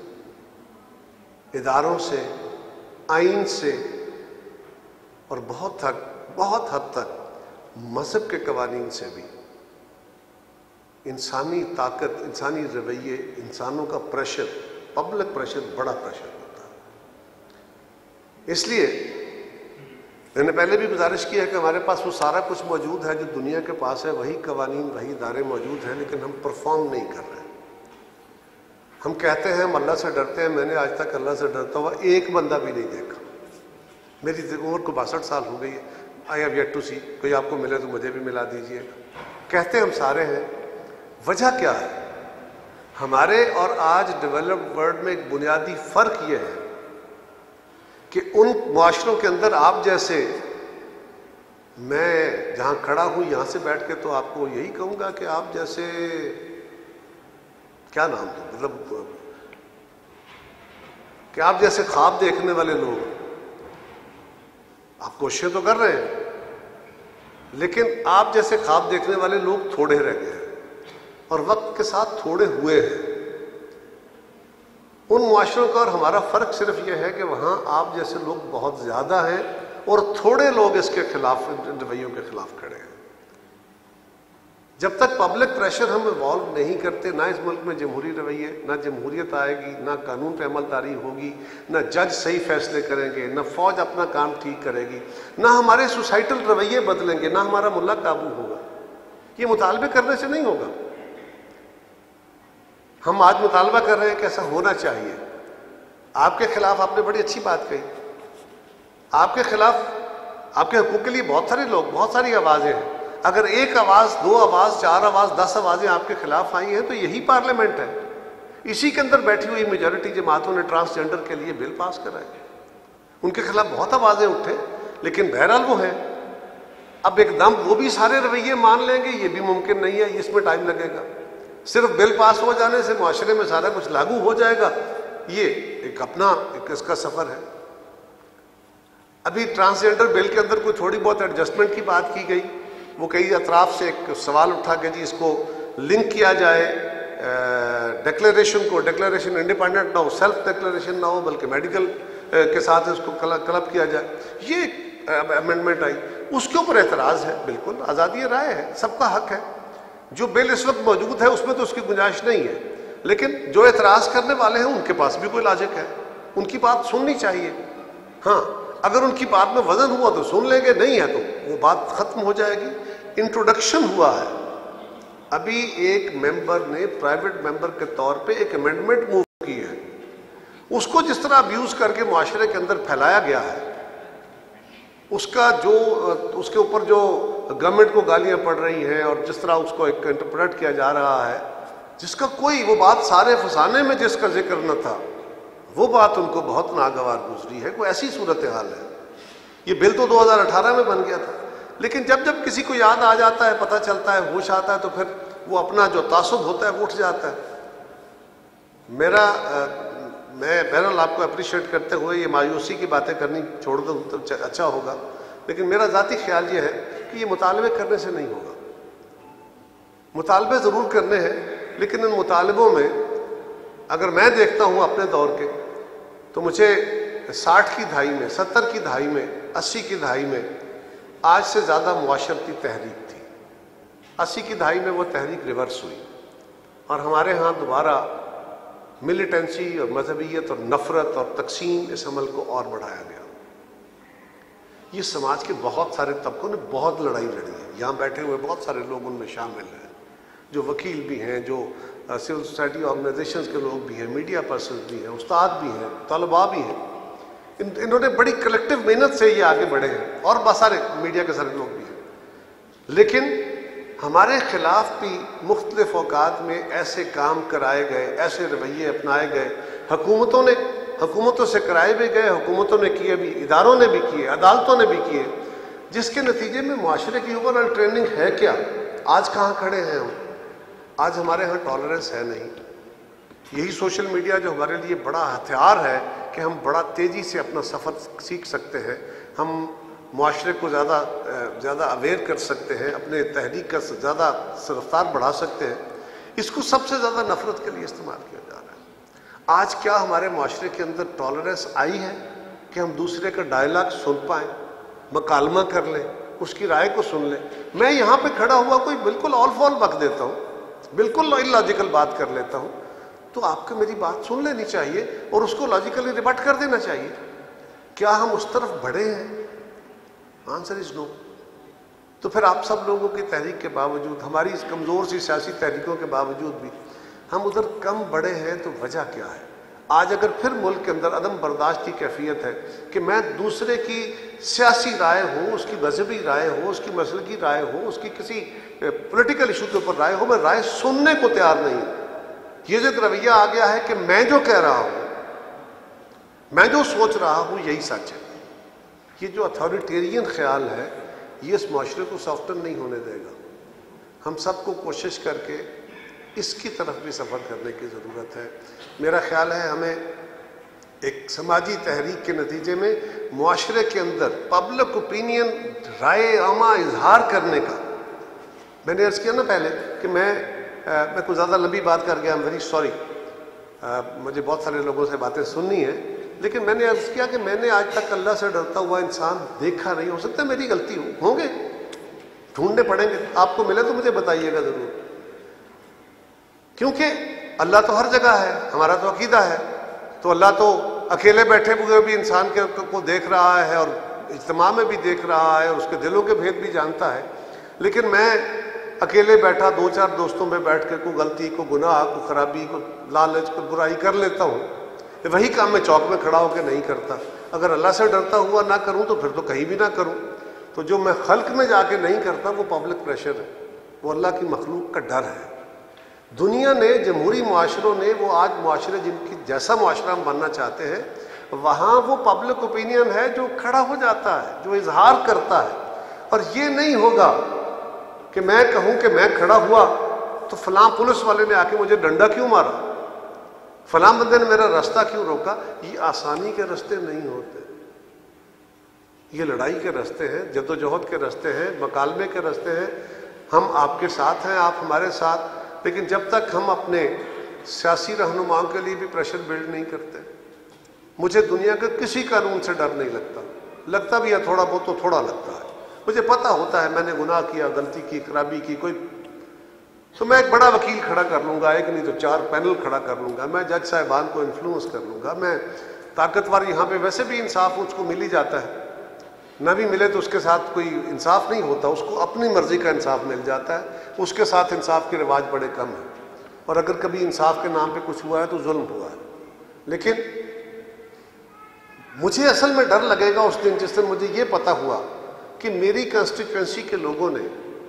J: اداروں سے، آئین سے، اور بہت حد بہت حد تک مذہب کے قوانین سے بھی انسانی طاقت، انسانی رویے، انسانوں کا پریشر، پبلک پریشر بڑا پریشر ہوتا ہے۔ اس لیے میں نے پہلے بھی گزارش کی ہے کہ ہمارے پاس وہ سارا کچھ موجود ہے جو دنیا کے پاس ہے، وہی قوانین، وہی ادارے موجود ہیں، لیکن ہم پرفارم نہیں کر رہے۔ ہم کہتے ہیں ہم اللہ سے ڈرتے ہیں، میں نے آج تک اللہ سے ڈرتا ہوا ایک بندہ بھی نہیں دیکھا۔ میری عمر کو باسٹھ سال ہو گئی ہے، I have yet to see, کوئی آپ کو ملے تو مجھے بھی ملا دیجیے گا۔ کہتے ہم سارے ہیں، وجہ کیا ہے؟ ہمارے اور آج ڈیولپڈ ورلڈ میں ایک بنیادی فرق یہ ہے کہ ان معاشروں کے اندر آپ جیسے، میں جہاں کھڑا ہوں یہاں سے بیٹھ کے تو آپ کو یہی کہوں گا کہ آپ جیسے کیا نام دوں، مطلب کہ آپ جیسے خواب دیکھنے والے لوگ، آپ کوششیں تو کر رہے ہیں لیکن آپ جیسے خواب دیکھنے والے لوگ تھوڑے رہ گئے ہیں، اور وقت کے ساتھ تھوڑے ہوئے ہیں۔ ان معاشروں کا اور ہمارا فرق صرف یہ ہے کہ وہاں آپ جیسے لوگ بہت زیادہ ہیں اور تھوڑے لوگ اس کے خلاف، رویوں کے خلاف کھڑے ہیں۔ جب تک پبلک پریشر ہم ایوالو نہیں کرتے، نہ اس ملک میں جمہوری رویے، نہ جمہوریت آئے گی، نہ قانون پہ عمل داری ہوگی، نہ جج صحیح فیصلے کریں گے، نہ فوج اپنا کام ٹھیک کرے گی، نہ ہمارے سوسائٹل رویے بدلیں گے، نہ ہمارا ملا قابو ہوگا۔ یہ مطالبے کرنے سے نہیں ہوگا۔ ہم آج مطالبہ کر رہے ہیں کہ ایسا ہونا چاہیے۔ آپ کے خلاف آپ نے بڑی اچھی بات کہی، آپ کے خلاف، آپ کے حقوق کے لیے بہت سارے لوگ، بہت ساری آوازیں ہیں۔ اگر ایک آواز، دو آواز، چار آواز، دس آوازیں آپ کے خلاف آئی ہیں تو یہی پارلیمنٹ ہے۔ اسی کے اندر بیٹھی ہوئی میجورٹی جماعتوں نے ٹرانسجنڈر کے لیے بل پاس کرائے، ان کے خلاف بہت آوازیں اٹھے، لیکن بہرحال وہ ہیں۔ اب ایک دم وہ بھی سارے رویے مان لیں گے یہ بھی ممکن نہیں ہے، اس میں ٹائم لگے گا۔ صرف بل پاس ہو جانے سے معاشرے میں سارا کچھ لاگو ہو جائے گا، یہ ایک اپنا ایک اس کا سفر ہے۔ ابھی ٹرانسجنڈر بل کے اندر کوئی تھوڑی بہت ایڈجسٹمنٹ کی بات کی گئی، وہ کئی اطراف سے ایک سوال اٹھا کہ جی اس کو لنک کیا جائے ڈکلیریشن کو، ڈکلیریشن انڈیپینڈنٹ نہ ہو، سیلف ڈکلیریشن نہ ہو بلکہ میڈیکل کے ساتھ اس کو کلب کیا جائے. یہ امینڈمنٹ آئی, اس کے اوپر اعتراض ہے, بالکل آزادی رائے ہے, سب کا حق ہے. جو بل اس وقت موجود ہے اس میں تو اس کی گنجائش نہیں ہے, لیکن جو اعتراض کرنے والے ہیں ان کے پاس بھی کوئی لاجک ہے, ان کی بات سننی چاہیے. ہاں اگر ان کی بات میں وزن ہوا تو سن لیں گے, نہیں ہے تو وہ بات ختم ہو جائے گی. انٹروڈکشن ہوا ہے, ابھی ایک ممبر نے پرائیویٹ ممبر کے طور پہ ایک امینڈمنٹ موو کی ہے, اس کو جس طرح ابیوز کر کے معاشرے کے اندر پھیلایا گیا ہے, اس کا جو اس کے اوپر جو گورنمنٹ کو گالیاں پڑ رہی ہیں اور جس طرح اس کو ایک انٹرپریٹ کیا جا رہا ہے, جس کا کوئی وہ بات سارے فسانے میں جس کا ذکر نہ تھا, وہ بات ان کو بہت ناگوار گزری ہے. کوئی ایسی صورتحال ہے. یہ بل تو دو ہزار اٹھارہ میں بن گیا تھا, لیکن جب جب کسی کو یاد آ جاتا ہے, پتہ چلتا ہے, ہوش آتا ہے, تو پھر وہ اپنا جو تعصب ہوتا ہے وہ اٹھ جاتا ہے. میرا میں بہرحال آپ کو اپریشیٹ کرتے ہوئے یہ مایوسی کی باتیں کرنی چھوڑ دوں تو اچھا ہوگا, لیکن میرا ذاتی خیال یہ ہے کہ یہ مطالبے کرنے سے نہیں ہوگا. مطالبے ضرور کرنے ہیں, لیکن ان مطالبوں میں اگر میں دیکھتا ہوں اپنے دور کے, تو مجھے ساٹھ کی دہائی میں, ستر کی دہائی میں, اسی کی دہائی میں آج سے زیادہ معاشرتی تحریک تھی. اسی کی دہائی میں وہ تحریک ریورس ہوئی, اور ہمارے ہاں دوبارہ ملیٹنسی اور مذہبیت اور نفرت اور تقسیم اس عمل کو اور بڑھایا گیا. یہ سماج کے بہت سارے طبقوں نے بہت لڑائی لڑی ہے. یہاں بیٹھے ہوئے بہت سارے لوگ ان میں شامل ہیں, جو وکیل بھی ہیں, جو سول سوسائٹی آرگنائزیشنز کے لوگ بھی ہیں, میڈیا پرسنز بھی ہیں, استاد بھی ہیں, طلباء بھی ہیں. ان انہوں نے بڑی کلیکٹیو محنت سے یہ آگے بڑھے ہیں, اور بہت سارے میڈیا کے سارے لوگ بھی ہیں. لیکن ہمارے خلاف بھی مختلف اوقات میں ایسے کام کرائے گئے, ایسے رویے اپنائے گئے, حکومتوں نے حکومتوں سے کرائے بھی گئے, حکومتوں نے کیے بھی, اداروں نے بھی کیے, عدالتوں نے بھی کیے, جس کے نتیجے میں معاشرے کی اوور آل ٹریننگ ہے کیا. آج کہاں کھڑے ہیں ہم؟ آج ہمارے ہاں ٹالرنس ہے نہیں. یہی سوشل میڈیا جو ہمارے لیے بڑا ہتھیار ہے کہ ہم بڑا تیزی سے اپنا سفر سیکھ سکتے ہیں, ہم معاشرے کو زیادہ زیادہ اویئر کر سکتے ہیں, اپنے تحریک کا زیادہ رفتار بڑھا سکتے ہیں. اس کو سب سے زیادہ نفرت کے لیے استعمال کیا جا رہا ہے. آج کیا ہمارے معاشرے کے اندر ٹالرنس آئی ہے کہ ہم دوسرے کا ڈائلاگ سن پائیں, مکالمہ کر لیں, اس کی رائے کو سن لیں؟ میں یہاں پہ کھڑا ہوا کوئی بالکل آل فال بک دیتا ہوں, بالکل لاجیکل بات کر لیتا ہوں, تو آپ کو میری بات سن لینی چاہیے اور اس کو لاجیکلی ریبٹ کر دینا چاہیے. کیا ہم اس طرف بڑھے ہیں؟ Answer is no. تو پھر آپ سب لوگوں کی تحریک کے باوجود, ہماری اس کمزور سی سیاسی تحریکوں کے باوجود بھی ہم ادھر کم بڑھے ہیں, تو وجہ کیا ہے؟ آج اگر پھر ملک کے اندر عدم برداشت کی کیفیت ہے کہ میں دوسرے کی سیاسی رائے ہو, اس کی مذہبی رائے ہو, اس کی مسلکی رائے ہو, اس کی کسی پولیٹیکل ایشو کے اوپر رائے ہو, میں رائے سننے کو تیار نہیں ہوں. یہ جو ایک رویہ آ گیا ہے کہ میں جو کہہ رہا ہوں, میں جو سوچ رہا ہوں یہی سچ ہے, یہ جو اتھارٹیرین خیال ہے یہ اس معاشرے کو سافٹن نہیں ہونے دے گا. ہم سب کو کوشش کر کے اس کی طرف بھی سفر کرنے کی ضرورت ہے. میرا خیال ہے ہمیں ایک سماجی تحریک کے نتیجے میں معاشرے کے اندر پبلک اوپینین, رائے عامہ اظہار کرنے کا, میں نے عرض کیا نا پہلے کہ میں میں کوئی زیادہ لمبی بات کر گیا, ایم ویری سوری, مجھے بہت سارے لوگوں سے باتیں سننی ہیں, لیکن میں نے عرض کیا کہ میں نے آج تک اللہ سے ڈرتا ہوا انسان دیکھا نہیں. ہو سکتا ہے میری غلطی ہو, ہوں گے, ڈھونڈنے پڑیں گے, آپ کو ملے تو مجھے بتائیے گا ضرور, کیونکہ اللہ تو ہر جگہ ہے, ہمارا تو عقیدہ ہے. تو اللہ تو اکیلے بیٹھے ہوئے بھی انسان کے کو دیکھ رہا ہے, اور اجتماع میں بھی دیکھ رہا ہے, اور اس کے دلوں کے بھید بھی جانتا ہے. لیکن میں اکیلے بیٹھا دو چار دوستوں میں بیٹھ کے کوئی غلطی, کو گناہ, کو خرابی, کو لالچ, کو برائی کر لیتا ہوں. وہی کام میں چوک میں کھڑا ہو کے نہیں کرتا. اگر اللہ سے ڈرتا ہوا نہ کروں تو پھر تو کہیں بھی نہ کروں. تو جو میں خلق میں جا کے نہیں کرتا وہ پبلک پریشر ہے, وہ اللہ کی مخلوق کا ڈر ہے. دنیا نے, جمہوری معاشروں نے, وہ آج معاشرے جن کی جیسا معاشرہ ہم بننا چاہتے ہیں, وہاں وہ پبلک اوپینین ہے جو کھڑا ہو جاتا ہے, جو اظہار کرتا ہے. اور یہ نہیں ہوگا کہ میں کہوں کہ میں کھڑا ہوا تو فلاں پولیس والے نے آ کے مجھے ڈنڈا کیوں مارا, فلاں بندے نے میرا راستہ کیوں روکا. یہ آسانی کے راستے نہیں ہوتے, یہ لڑائی کے راستے ہیں, جدوجہد کے راستے ہیں, مکالمے کے راستے ہیں. ہم آپ کے ساتھ ہیں, آپ ہمارے ساتھ, لیکن جب تک ہم اپنے سیاسی رہنماؤں کے لیے بھی پریشر بلڈ نہیں کرتے, मुझे दुनिया के किसी कानून से डर नहीं लगता, लगता भी है थोड़ा बहुत तो थोड़ा लगता है। मुझे पता होता है मैंने गुनाह किया, गलती की, खराबी की, कोई तो मैं एक बड़ा वकील खड़ा कर लूँगा, एक नहीं तो चार पैनल खड़ा कर लूँगा, मैं जज साहिबान को इन्फ्लुएंस कर लूँगा, मैं ताकतवर, यहाँ पे वैसे भी इंसाफ उसको मिल ही जाता है, ना भी मिले तो उसके साथ कोई इंसाफ नहीं होता, उसको अपनी मर्जी का इंसाफ मिल जाता है, उसके साथ इंसाफ के रिवाज बड़े कम हैं, और अगर कभी इंसाफ के नाम पे कुछ हुआ है तो जुल्म हुआ है। लेकिन मुझे असल में डर लगेगा उस दिन जिस दिन मुझे ये पता हुआ कि मेरी कंस्टिट्यूएंसी के लोगों ने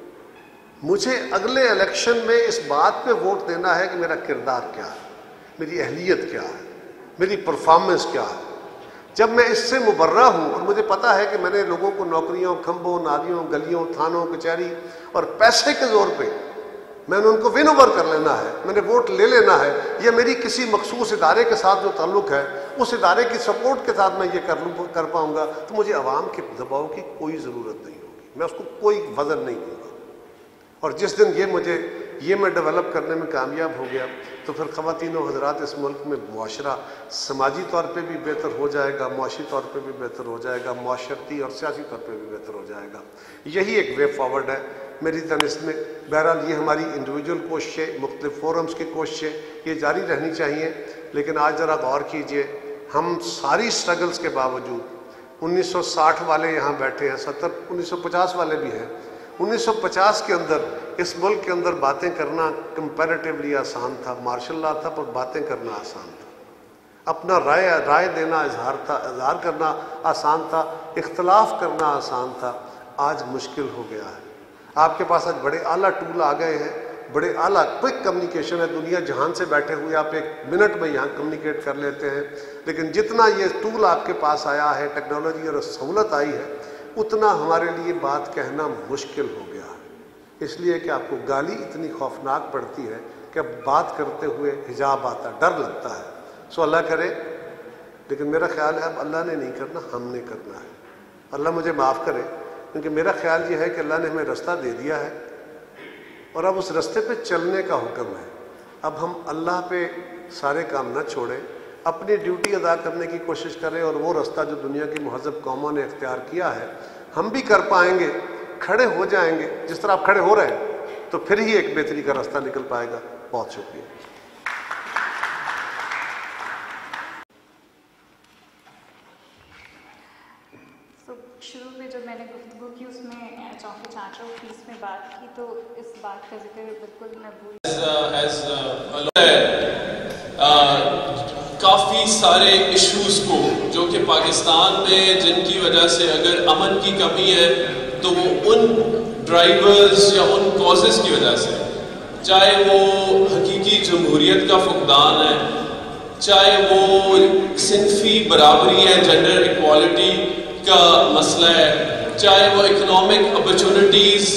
J: मुझे अगले इलेक्शन में इस बात पे वोट देना है कि मेरा किरदार क्या है, मेरी अहलियत क्या है, मेरी परफॉर्मेंस क्या है। जब मैं इससे मुबर्रा हूँ और मुझे पता है कि मैंने लोगों को नौकरियों, खंभों, नालियों, गलियों, थानों, कचहरी और पैसे के जोर पे मैंने उनको विन ओवर कर लेना है, मैंने वोट ले लेना है, या मेरी किसी मखसूस इदारे के साथ जो ताल्लुक़ है उस इदारे की सपोर्ट के साथ मैं ये कर लूँ कर पाऊँगा, तो मुझे आवाम के दबाव की कोई ज़रूरत नहीं होगी, मैं उसको कोई वज़न नहीं दूँगा। और जिस दिन ये मुझे ये मैं डेवलप करने में कामयाब हो गया तो फिर ख़वातीन व हज़रात इस मुल्क में मुआशरा समाजी तौर पे भी बेहतर हो जाएगा, मुआशी तौर पे भी बेहतर हो जाएगा, मुआशरती और सियासी तौर पे भी बेहतर हो जाएगा। यही एक वे फॉरवर्ड है मेरी तनिस्त में। बहरहाल ये हमारी इंडिविजुअल कोशिशें, मुख्तलिफ फोरम्स की कोशिशें ये जारी रहनी चाहिए। लेकिन आज ज़रा गौर कीजिए, हम सारी स्ट्रगल्स के बावजूद उन्नीस सौ साठ वाले यहाँ बैठे हैं, सत्तर उन्नीस सौ पचास वाले भी हैं। उन्नीस सौ पचास के अंदर इस मुल्क के अंदर बातें करना कंपैरेटिवली आसान था, मार्शल लॉ था, पर बातें करना आसान था, अपना राय राय देना इजहार था इजहार करना आसान था, इख्तलाफ करना आसान था। आज मुश्किल हो गया है। आपके पास आज बड़े आला टूल आ गए हैं, बड़े आला क्विक कम्युनिकेशन है, दुनिया जहान से बैठे हुए आप एक मिनट में यहाँ कम्युनिकेट कर लेते हैं। लेकिन जितना ये टूल आपके पास आया है, टेक्नोलॉजी और सहूलत आई है, उतना हमारे लिए बात कहना मुश्किल हो गया है। इसलिए कि आपको गाली इतनी खौफनाक पड़ती है कि अब बात करते हुए हिजाब आता, डर लगता है। सो अल्लाह करे, लेकिन मेरा ख्याल है अब अल्लाह ने नहीं करना, हमने करना है। अल्लाह मुझे माफ़ करे, क्योंकि मेरा ख्याल ये है कि अल्लाह ने हमें रास्ता दे दिया है और अब उस रास्ते पे चलने का हुक्म है। अब हम अल्लाह पे सारे काम न छोड़ें, अपनी ड्यूटी अदा करने की कोशिश करें और वो रास्ता जो दुनिया की महज़ब कौमों ने इख्तियार किया है हम भी कर पाएंगे, खड़े हो जाएंगे। जिस तरह आप खड़े हो रहे हैं तो फिर ही एक बेहतरी का रास्ता निकल पाएगा। बहुत शुक्रिया।
C: शुरू में जब मैंने गुफ्तगू की उसमें चौके चाचा और फीस में बात की तो इस बात का जिक्र बिल्कुल मैं भूल
K: काफ़ी सारे इश्यूज़ को जो कि पाकिस्तान में जिनकी वजह से अगर अमन की कमी है तो वो उन ड्राइवर्स या उन कॉजेज़ की वजह से, चाहे वो हकीकी जमहूरियत का फुकदान है, चाहे वो सिनफी बराबरी है, जेंडर इक्वालिटी का मसला है, चाहे वो इकोनॉमिक अपॉर्चुनिटीज़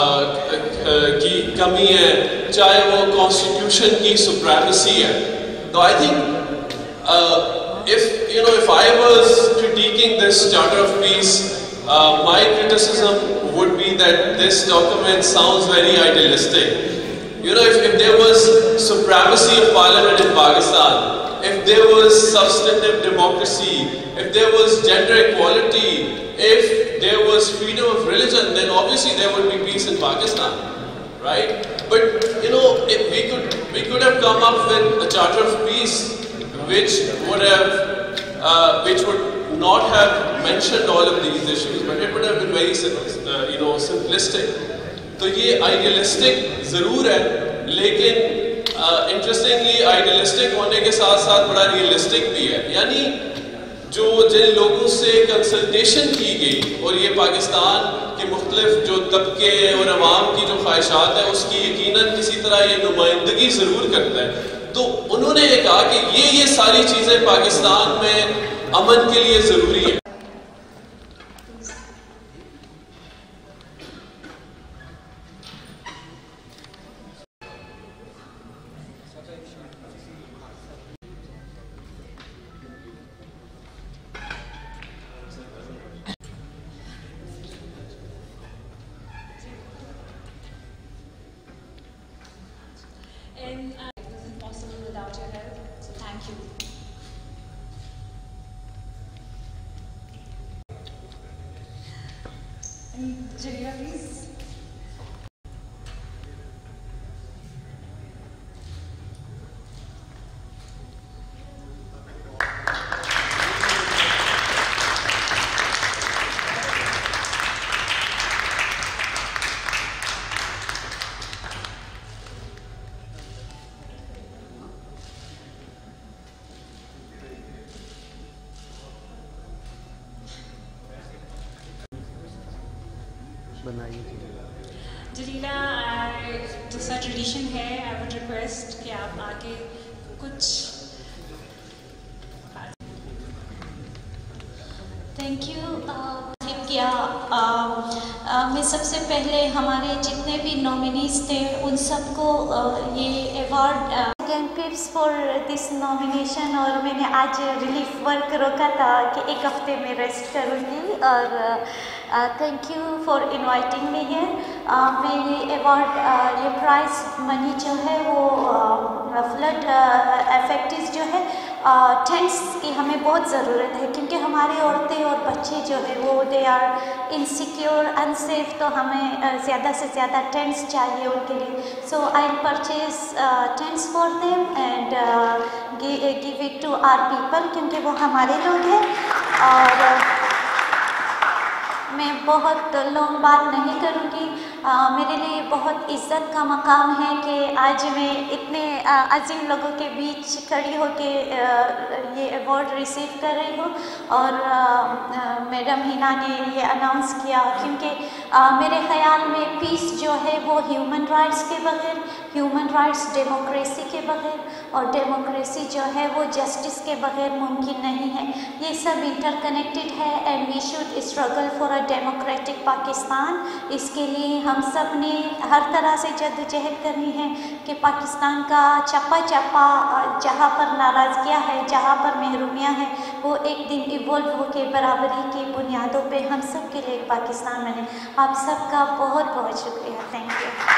K: की कमी है, चाहे वो कॉन्स्टिट्यूशन की सुप्रीमेसी है। तो I think if you know if I was critiquing this Charter of Peace, uh, my criticism would be that this document sounds very idealistic. You know, if, if there was supremacy of parliament in Pakistan, if there was substantive democracy, if there was gender equality, if there was freedom of religion, then obviously there would be peace in Pakistan, right? But you know, if we could we could have come up with a Charter of Peace which would have, uh, which would not have mentioned all of these issues, but it would have been very, uh, you know, simplistic. तो ये idealistic ज़रूर है, लेकिन interestingly idealistic होने के साथ साथ बड़ा realistic भी है। यानी जो जिन लोगों से कंसल्टेशन की गई और ये पाकिस्तान के मुख्तलिफ जो तबके और अवाम की जो ख्वाहिशात है उसकी यकीनन किसी तरह ये नुमाइंदगी ज़रूर करता है। तो उन्होंने ये कहा कि ये ये सारी चीज़ें पाकिस्तान में अमन के लिए ज़रूरी है।
A: And uh, it wasn't possible without your help, so thank you. Jalila, please. Jalila, जैसा ट्रेडिशन है, आई वुड रिक्वेस्ट कि आप आगे कुछ.
L: Thank you. किया मैं सबसे पहले हमारे जितने भी नॉमिनीज थे उन सबको ये award tips for this nomination. और मैंने आज रिलीफ वर्क रोका था कि एक हफ्ते में रेस्ट करूँगी. और thank you for inviting me here. मैं ये अवार्ड ये प्राइज मनी जो है वो फ्लड इफेक्टिव जो है टेंट्स की हमें बहुत ज़रूरत है, क्योंकि हमारी औरतें और बच्चे जो है वो दे आर इनसिक्योर अनसेफ. तो हमें ज़्यादा से ज़्यादा टेंट्स चाहिए उनके लिए. So I purchase tents for them and give it to our people, क्योंकि वो हमारे लोग हैं. और मैं बहुत लॉन्ग बात नहीं करूँगी. मेरे लिए बहुत इज़्ज़त का मकाम है कि आज मैं इतने अजीम लोगों के बीच खड़ी होके ये अवार्ड रिसीव कर रही हूँ. और मैडम हिना ने ये अनाउंस किया, क्योंकि मेरे ख़्याल में पीस जो है वो ह्यूमन राइट्स के बगैर, ह्यूमन राइट्स डेमोक्रेसी के बगैर, और डेमोक्रेसी जो है वो जस्टिस के बगैर मुमकिन नहीं है. ये सब इंटरकनेक्टेड है and we should struggle for a democratic Pakistan. इसके लिए हम सब ने हर तरह से जद्दोजहद करनी है कि पाकिस्तान का चप्पा चप्पा जहाँ पर नाराज़गियाँ है, जहाँ पर महरूमियाँ हैं, वो एक दिन इवॉल्व होकर बराबरी की बुनियादों पे हम सब के लिए पाकिस्तान बने. आप सबका बहुत बहुत शुक्रिया. Thank you.